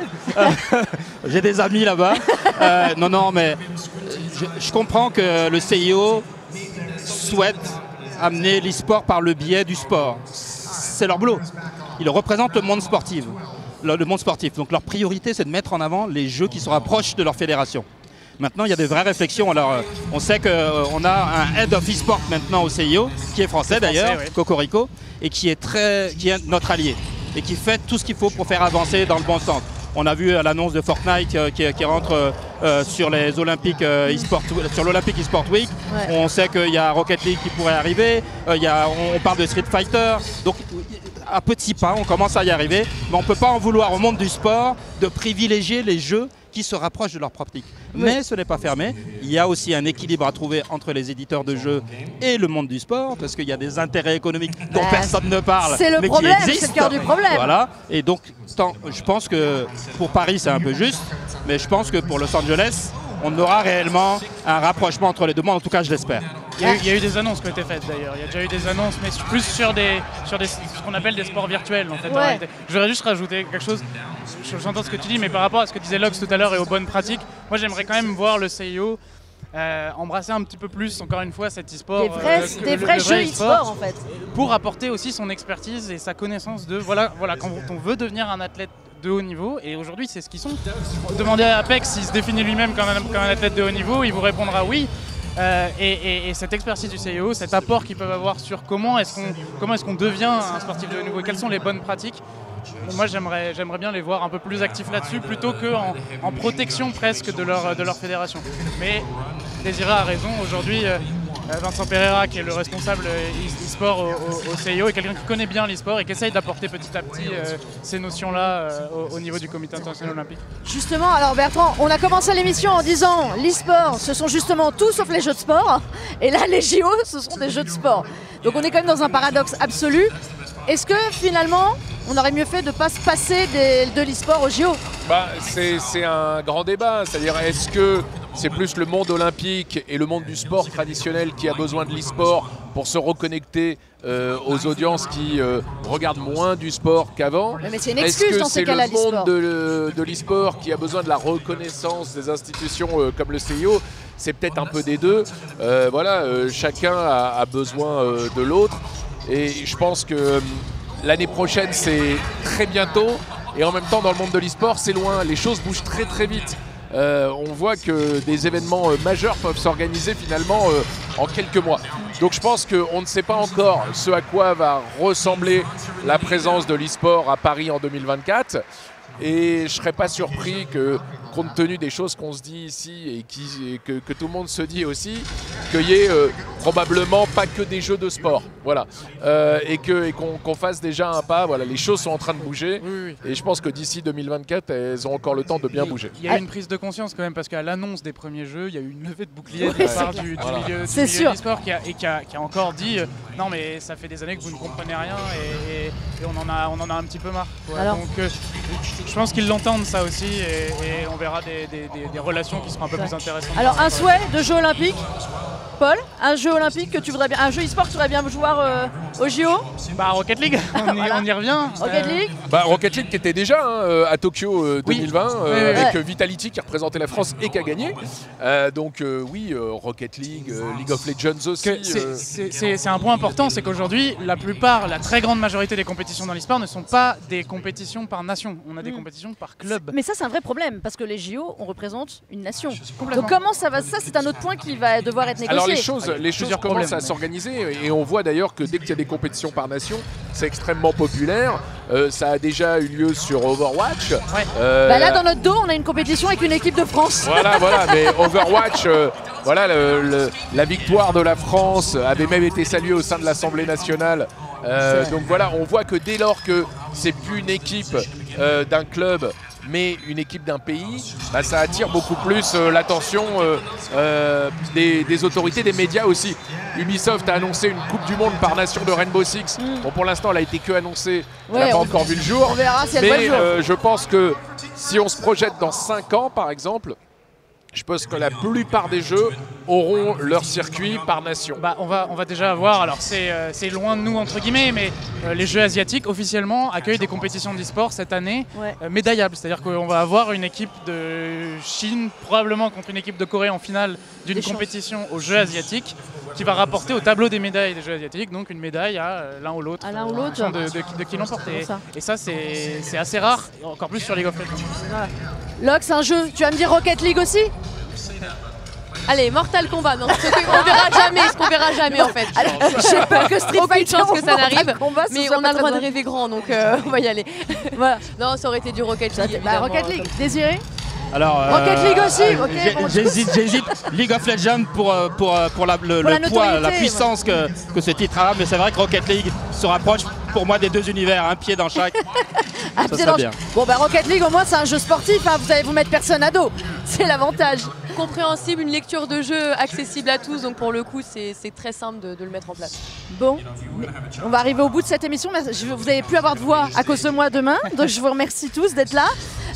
J'ai des amis là-bas. Euh, non, non, mais je, je comprends que le C I O souhaite amener l'e-sport par le biais du sport. C'est leur boulot. Ils représentent le monde sportif. Le, le monde sportif. Donc leur priorité, c'est de mettre en avant les jeux qui se rapprochent de leur fédération. Maintenant, il y a des vraies réflexions. Alors, euh, on sait qu'on euh, a un head of e-sport maintenant au C I O, qui est français d'ailleurs, oui. Cocorico, et qui est, très, qui est notre allié, et qui fait tout ce qu'il faut pour faire avancer dans le bon sens. On a vu l'annonce de Fortnite euh, qui, qui rentre euh, sur les Olympiques euh, e-sport, sur l'Olympic eSport Week. Ouais. On sait qu'il y a Rocket League qui pourrait arriver. Euh, il y a, on, on parle de Street Fighter. Donc, à petits pas, on commence à y arriver. Mais on ne peut pas en vouloir au monde du sport de privilégier les jeux qui se rapprochent de leur pratique. Oui. Mais ce n'est pas fermé. Il y a aussi un équilibre à trouver entre les éditeurs de jeux et le monde du sport, parce qu'il y a des intérêts économiques dont bah, personne ne parle, c'est le mais problème, qui existent. C'est le cœur du problème. Voilà. Et donc, tant, je pense que pour Paris, c'est un peu juste, mais je pense que pour Los Angeles, on aura réellement un rapprochement entre les deux mondes. En tout cas, je l'espère. Il y, a eu, il y a eu des annonces qui ont été faites d'ailleurs. Il y a déjà eu des annonces, mais plus sur des, sur des, ce qu'on appelle des sports virtuels en fait. Ouais. En réalité. Je voudrais juste rajouter quelque chose. J'entends ce que tu dis, mais par rapport à ce que disait Lox tout à l'heure et aux bonnes pratiques, moi j'aimerais quand même voir le C I O euh, embrasser un petit peu plus, encore une fois, cet e-sport. Des vrais, euh, des le, vrais le jeux e-sport en fait. Pour apporter aussi son expertise et sa connaissance de voilà, voilà quand on veut devenir un athlète de haut niveau, et aujourd'hui c'est ce qu'ils sont. Demandez à Apex s'il se définit lui-même comme un, comme un athlète de haut niveau, il vous répondra oui. Euh, et, et, et cette expertise du C I O, cet apport qu'ils peuvent avoir sur comment est-ce qu'on comment est-ce qu'on devient un sportif de haut niveau et quelles sont les bonnes pratiques, moi j'aimerais j'aimerais bien les voir un peu plus actifs là-dessus plutôt qu'en en protection presque de leur, de leur fédération. Mais Désiré a raison, aujourd'hui euh, Vincent Pereira, qui est le responsable e-sport au, au, au C I O, est quelqu'un qui connaît bien l'e-sport et qui essaye d'apporter petit à petit euh, ces notions-là euh, au, au niveau du Comité international olympique. Justement, alors Bertrand, on a commencé l'émission en disant l'e-sport, ce sont justement tout sauf les jeux de sport, et là les J O, ce sont des jeux de sport. Donc on est quand même dans un paradoxe absolu. Est-ce que finalement, on aurait mieux fait de ne pas se passer des, de l'e-sport aux J O? Bah, c'est un grand débat, c'est-à-dire est-ce que c'est plus le monde olympique et le monde du sport traditionnel qui a besoin de l'e-sport pour se reconnecter euh, aux audiences qui euh, regardent moins du sport qu'avant? Mais c'est une excuse dans ces cas-là, l'e-sport. Est-ce que c'est le monde de, de l'e-sport qui a besoin de la reconnaissance des institutions euh, comme le C I O? C'est peut-être un peu des deux. Euh, voilà, euh, chacun a, a besoin euh, de l'autre. Et je pense que euh, l'année prochaine, c'est très bientôt. Et en même temps, dans le monde de l'e-sport, c'est loin. Les choses bougent très très vite. Euh, on voit que des événements euh, majeurs peuvent s'organiser finalement euh, en quelques mois. Donc je pense qu'on ne sait pas encore ce à quoi va ressembler la présence de l'e-sport à Paris en deux mille vingt-quatre. Et je ne serais pas surpris que, compte tenu des choses qu'on se dit ici et, qui, et que, que tout le monde se dit aussi, qu'il y ait euh, probablement pas que des jeux de sport, voilà, euh, et qu'on et qu'on qu'on fasse déjà un pas. Voilà, les choses sont en train de bouger, oui, oui. Et je pense que d'ici deux mille vingt-quatre, elles ont encore le temps de bien bouger. Il y a eu une prise de conscience quand même, parce qu'à l'annonce des premiers jeux, il y a eu une levée de bouclier de la part du, du voilà. milieu, du milieu du sport qui a, et qui a, qui a encore dit euh, non mais ça fait des années que vous ne comprenez rien et, et, et on, en a, on en a un petit peu marre. Quoi. Alors, donc euh, je pense qu'ils l'entendent ça aussi et, et on verra des, des, des, des relations qui seront un peu plus intéressantes. Alors un souhait de jeu olympique, Paul, un jeu olympique que tu voudrais bien, un jeu e-sport que tu voudrais bien voir euh, au J O? Bah Rocket League, on, y, Voilà. on y revient. Rocket Euh, League. Bah, Rocket League qui était déjà hein, euh, à Tokyo euh, deux mille vingt Oui. euh, Oui, oui, avec oui. euh, Vitality qui représentait la France et qui a gagné. Euh, donc euh, oui, euh, Rocket League, euh, League of Legends aussi. que c'est- euh, c'est c'est- c'est un point important, c'est qu'aujourd'hui, la plupart, la très grande majorité des compétitions dans l'e-sport ne sont pas des compétitions par nation. On a des Mm. compétitions par club. Mais ça c'est un vrai problème parce que les J O on représente une nation. Complètement. Donc comment ça va? Ça c'est un autre point qui va devoir être négocié. Alors les choses, les choses plusieurs commencent problèmes. à s'organiser et on voit d'ailleurs que dès qu'il y a des compétitions par nation, c'est extrêmement populaire. Euh, ça a déjà eu lieu sur Overwatch. Ouais. Euh, Bah là dans notre dos on a une compétition avec une équipe de France. Voilà, voilà, mais Overwatch, euh, voilà, le- le- la victoire de la France avait même été saluée au sein de l'Assemblée nationale. Euh, donc voilà, on voit que dès lors que c'est plus une équipe euh, d'un club, mais une équipe d'un pays, bah, ça attire beaucoup plus euh, l'attention euh, euh, des, des autorités, des médias aussi. Ubisoft a annoncé une Coupe du Monde par nation de Rainbow Six. Bon, pour l'instant, elle a été que annoncée, elle Ouais, n'a pas on- encore vu le jour. On verra si elle voit le Mais jour. euh, je pense que si on se projette dans cinq ans, par exemple, je pense que la plupart des jeux auront leur circuit par nation. Bah, on, va, on va déjà avoir, alors c'est euh, c'est loin de nous entre guillemets, mais euh, les Jeux asiatiques officiellement accueillent des compétitions d'e-sport cette année Ouais. euh, médaillables. C'est-à-dire qu'on va avoir une équipe de Chine probablement contre une équipe de Corée en finale d'une Des chances. compétition aux Jeux asiatiques qui va rapporter au tableau des médailles des Jeux asiatiques, donc une médaille à euh, l'un ou l'autre À l'un ou euh, en l'autre. fonction de, de, qui- de qui l'emporte. C'est bon, Et, ça. et ça c'est c'est assez rare, encore plus sur League of Legends. Lox, un jeu, tu vas me dire Rocket League aussi? Allez, Mortal Kombat, non, ce qu'on verra jamais, ce qu'on verra jamais en fait. Alors, j'ai peur que Street Aucune Fighter chance que ça ou Mortal n'arrive, Kombat, ce mais soit on pas a le droit très de rêver grand, donc euh, on va y aller. Voilà. Non, ça aurait été du Rocket League. Bah, évidemment, Rocket euh, League, Désiré? Alors, Rocket League aussi, euh, ok, j'ai- bon, J'hésite, j'hésite. League of Legends pour, euh, pour, euh, pour la, le, Pour le la poids, la notoriété, puissance que, que ce titre a, mais c'est vrai que Rocket League se rapproche pour moi des deux univers, un pied dans chaque. Ah, Ça pied serait dans- bien. Bon bah Rocket League au moins c'est un jeu sportif, hein. Vous allez vous mettre personne à dos, c'est l'avantage. compréhensible, une lecture de jeu accessible à tous, donc pour le coup c'est c'est très simple de, de le mettre en place. Bon, mais on va arriver au bout de cette émission, mais je- vous n'avez plus avoir de voix à cause de moi demain, donc je vous remercie tous d'être là.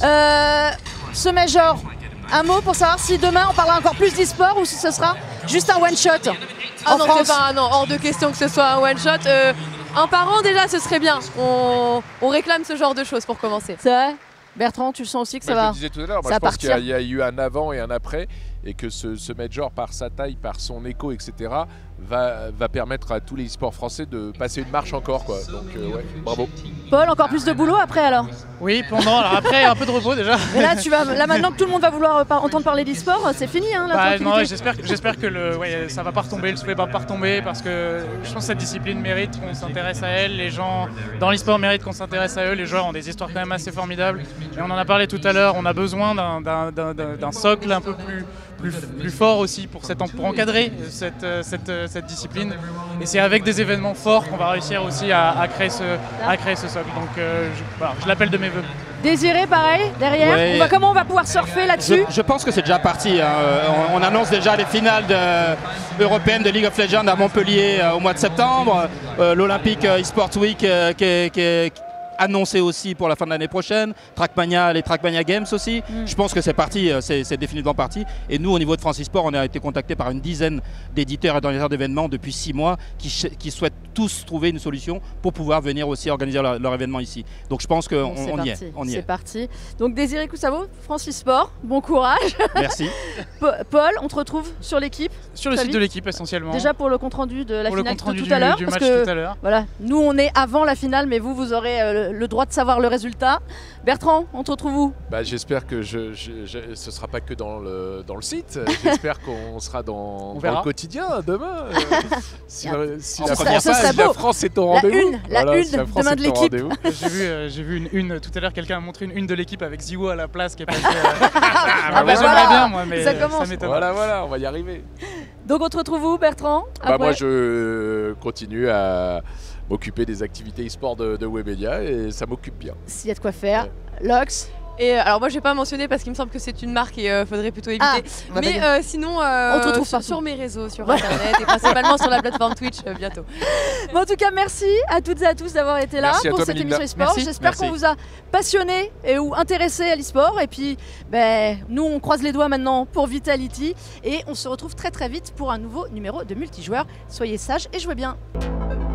Euh, ce Major, un mot pour savoir si demain on parlera encore plus d'e-sport ou si ce sera juste un one-shot Ah en non, France. c'est pas, non, hors de question que ce soit un one-shot. Euh, un par an déjà, ce serait bien. On, on réclame ce genre de choses pour commencer. C'est vrai Bertrand, tu sens aussi que ça Moi, je va le disais tout à l'heure, moi, ça je va pense qu'il y, a- partir. il y a eu un avant et un après, et que ce, ce major, par sa taille, par son écho, et cetera, va, va permettre à tous les e-sports français de passer une marche encore, quoi. Donc, euh, ouais, bravo. Paul, encore plus de boulot après alors. Oui, pendant, alors après un peu de repos déjà. Mais là, tu vas, là maintenant que tout le monde va vouloir euh, par- entendre parler d'e-sport, c'est fini hein, la Bah, tranquillité. non, j'espère que, j'espère que le, ouais, ça va pas retomber, le soufflet va pas retomber parce que je pense que cette discipline mérite qu'on s'intéresse à elle. Les gens dans l'e-sport méritent qu'on s'intéresse à eux. Les joueurs ont des histoires quand même assez formidables. Et on en a parlé tout à l'heure, on a besoin d'un, d'un, d'un, d'un- d'un socle un peu plus, plus, plus fort aussi pour, cette, pour encadrer cette, euh, cette, euh, cette discipline. Et c'est avec des événements forts qu'on va réussir aussi à, à, créer, ce, à créer ce socle. Donc euh, je, voilà, je l'appelle de mes voeux. Désiré, pareil, derrière. Ouais. On va, comment on va pouvoir surfer là-dessus? Je, je pense que c'est déjà parti. hein. Euh, On, on annonce déjà les finales de- européennes de League of Legends à Montpellier euh, au mois de septembre. Euh, L'Olympique euh, eSport Week euh, qui est, qui est annoncé aussi pour la fin de l'année prochaine. Trackmania, les Trackmania Games aussi. Mm. Je pense que c'est parti, euh, c'est c'est définitivement parti. Et nous, au niveau de France eSport, on a été contacté par une dizaine d'éditeurs et d'organisateurs d'événements depuis six mois qui, ch- qui souhaitent tous trouver une solution pour pouvoir venir aussi organiser leur, leur événement ici. Donc je pense qu'on Bon, c'est on y parti, est. On y c'est est. parti. Donc Désiré Coussavo, France eSport, bon courage. Merci. Pa- Paul, on te retrouve sur l'équipe. Sur le Très site vite. de l'équipe essentiellement. Déjà pour le compte rendu de la pour le finale compte de rendu tout du, à l'heure, du parce match que tout à l'heure. voilà, nous on est avant la finale, mais vous vous aurez euh, le, le droit de savoir le résultat. Bertrand, on te retrouve où? Bah, j'espère que je, je, je- ce sera pas que dans le, dans le site. J'espère qu'on sera dans, dans verra. le quotidien demain. Euh, si Bien. la, si Ce la serait- France, ce serait si la beau. France est au La rendez-vous. une, la Voilà, une si la France demain de est au l'équipe. rendez-vous. J'ai vu, euh, j'ai vu une une tout à l'heure, quelqu'un a montré une une de l'équipe avec Ziwo à la place qui est passée. euh, Ah, ah, bah, bah, j'aimerais voilà. bien moi, mais Ça ça, commence. m'étonne. Voilà, voilà, on va y arriver. Donc on te retrouve où, Bertrand? Bah, Après moi, je continue à m'occuper des activités e-sport de, de Webedia et ça m'occupe bien. S'il y a de quoi faire. Lox, Et euh, alors moi je vais pas mentionner parce qu'il me semble que c'est une marque et il euh, faudrait plutôt éviter. Ah, mais euh, sinon euh, on te retrouve sur, sur mes réseaux, sur internet et principalement sur la plateforme Twitch euh, bientôt. Bon, en tout cas, merci à toutes et à tous d'avoir été là Merci à pour toi, cette Melinda. émission e-sport. Merci. J'espère Merci. qu'on vous a passionné et ou intéressé à l'e-sport. Et puis, ben, nous, on croise les doigts maintenant pour Vitality et on se retrouve très très vite pour un nouveau numéro de multijoueur. Soyez sages et jouez bien.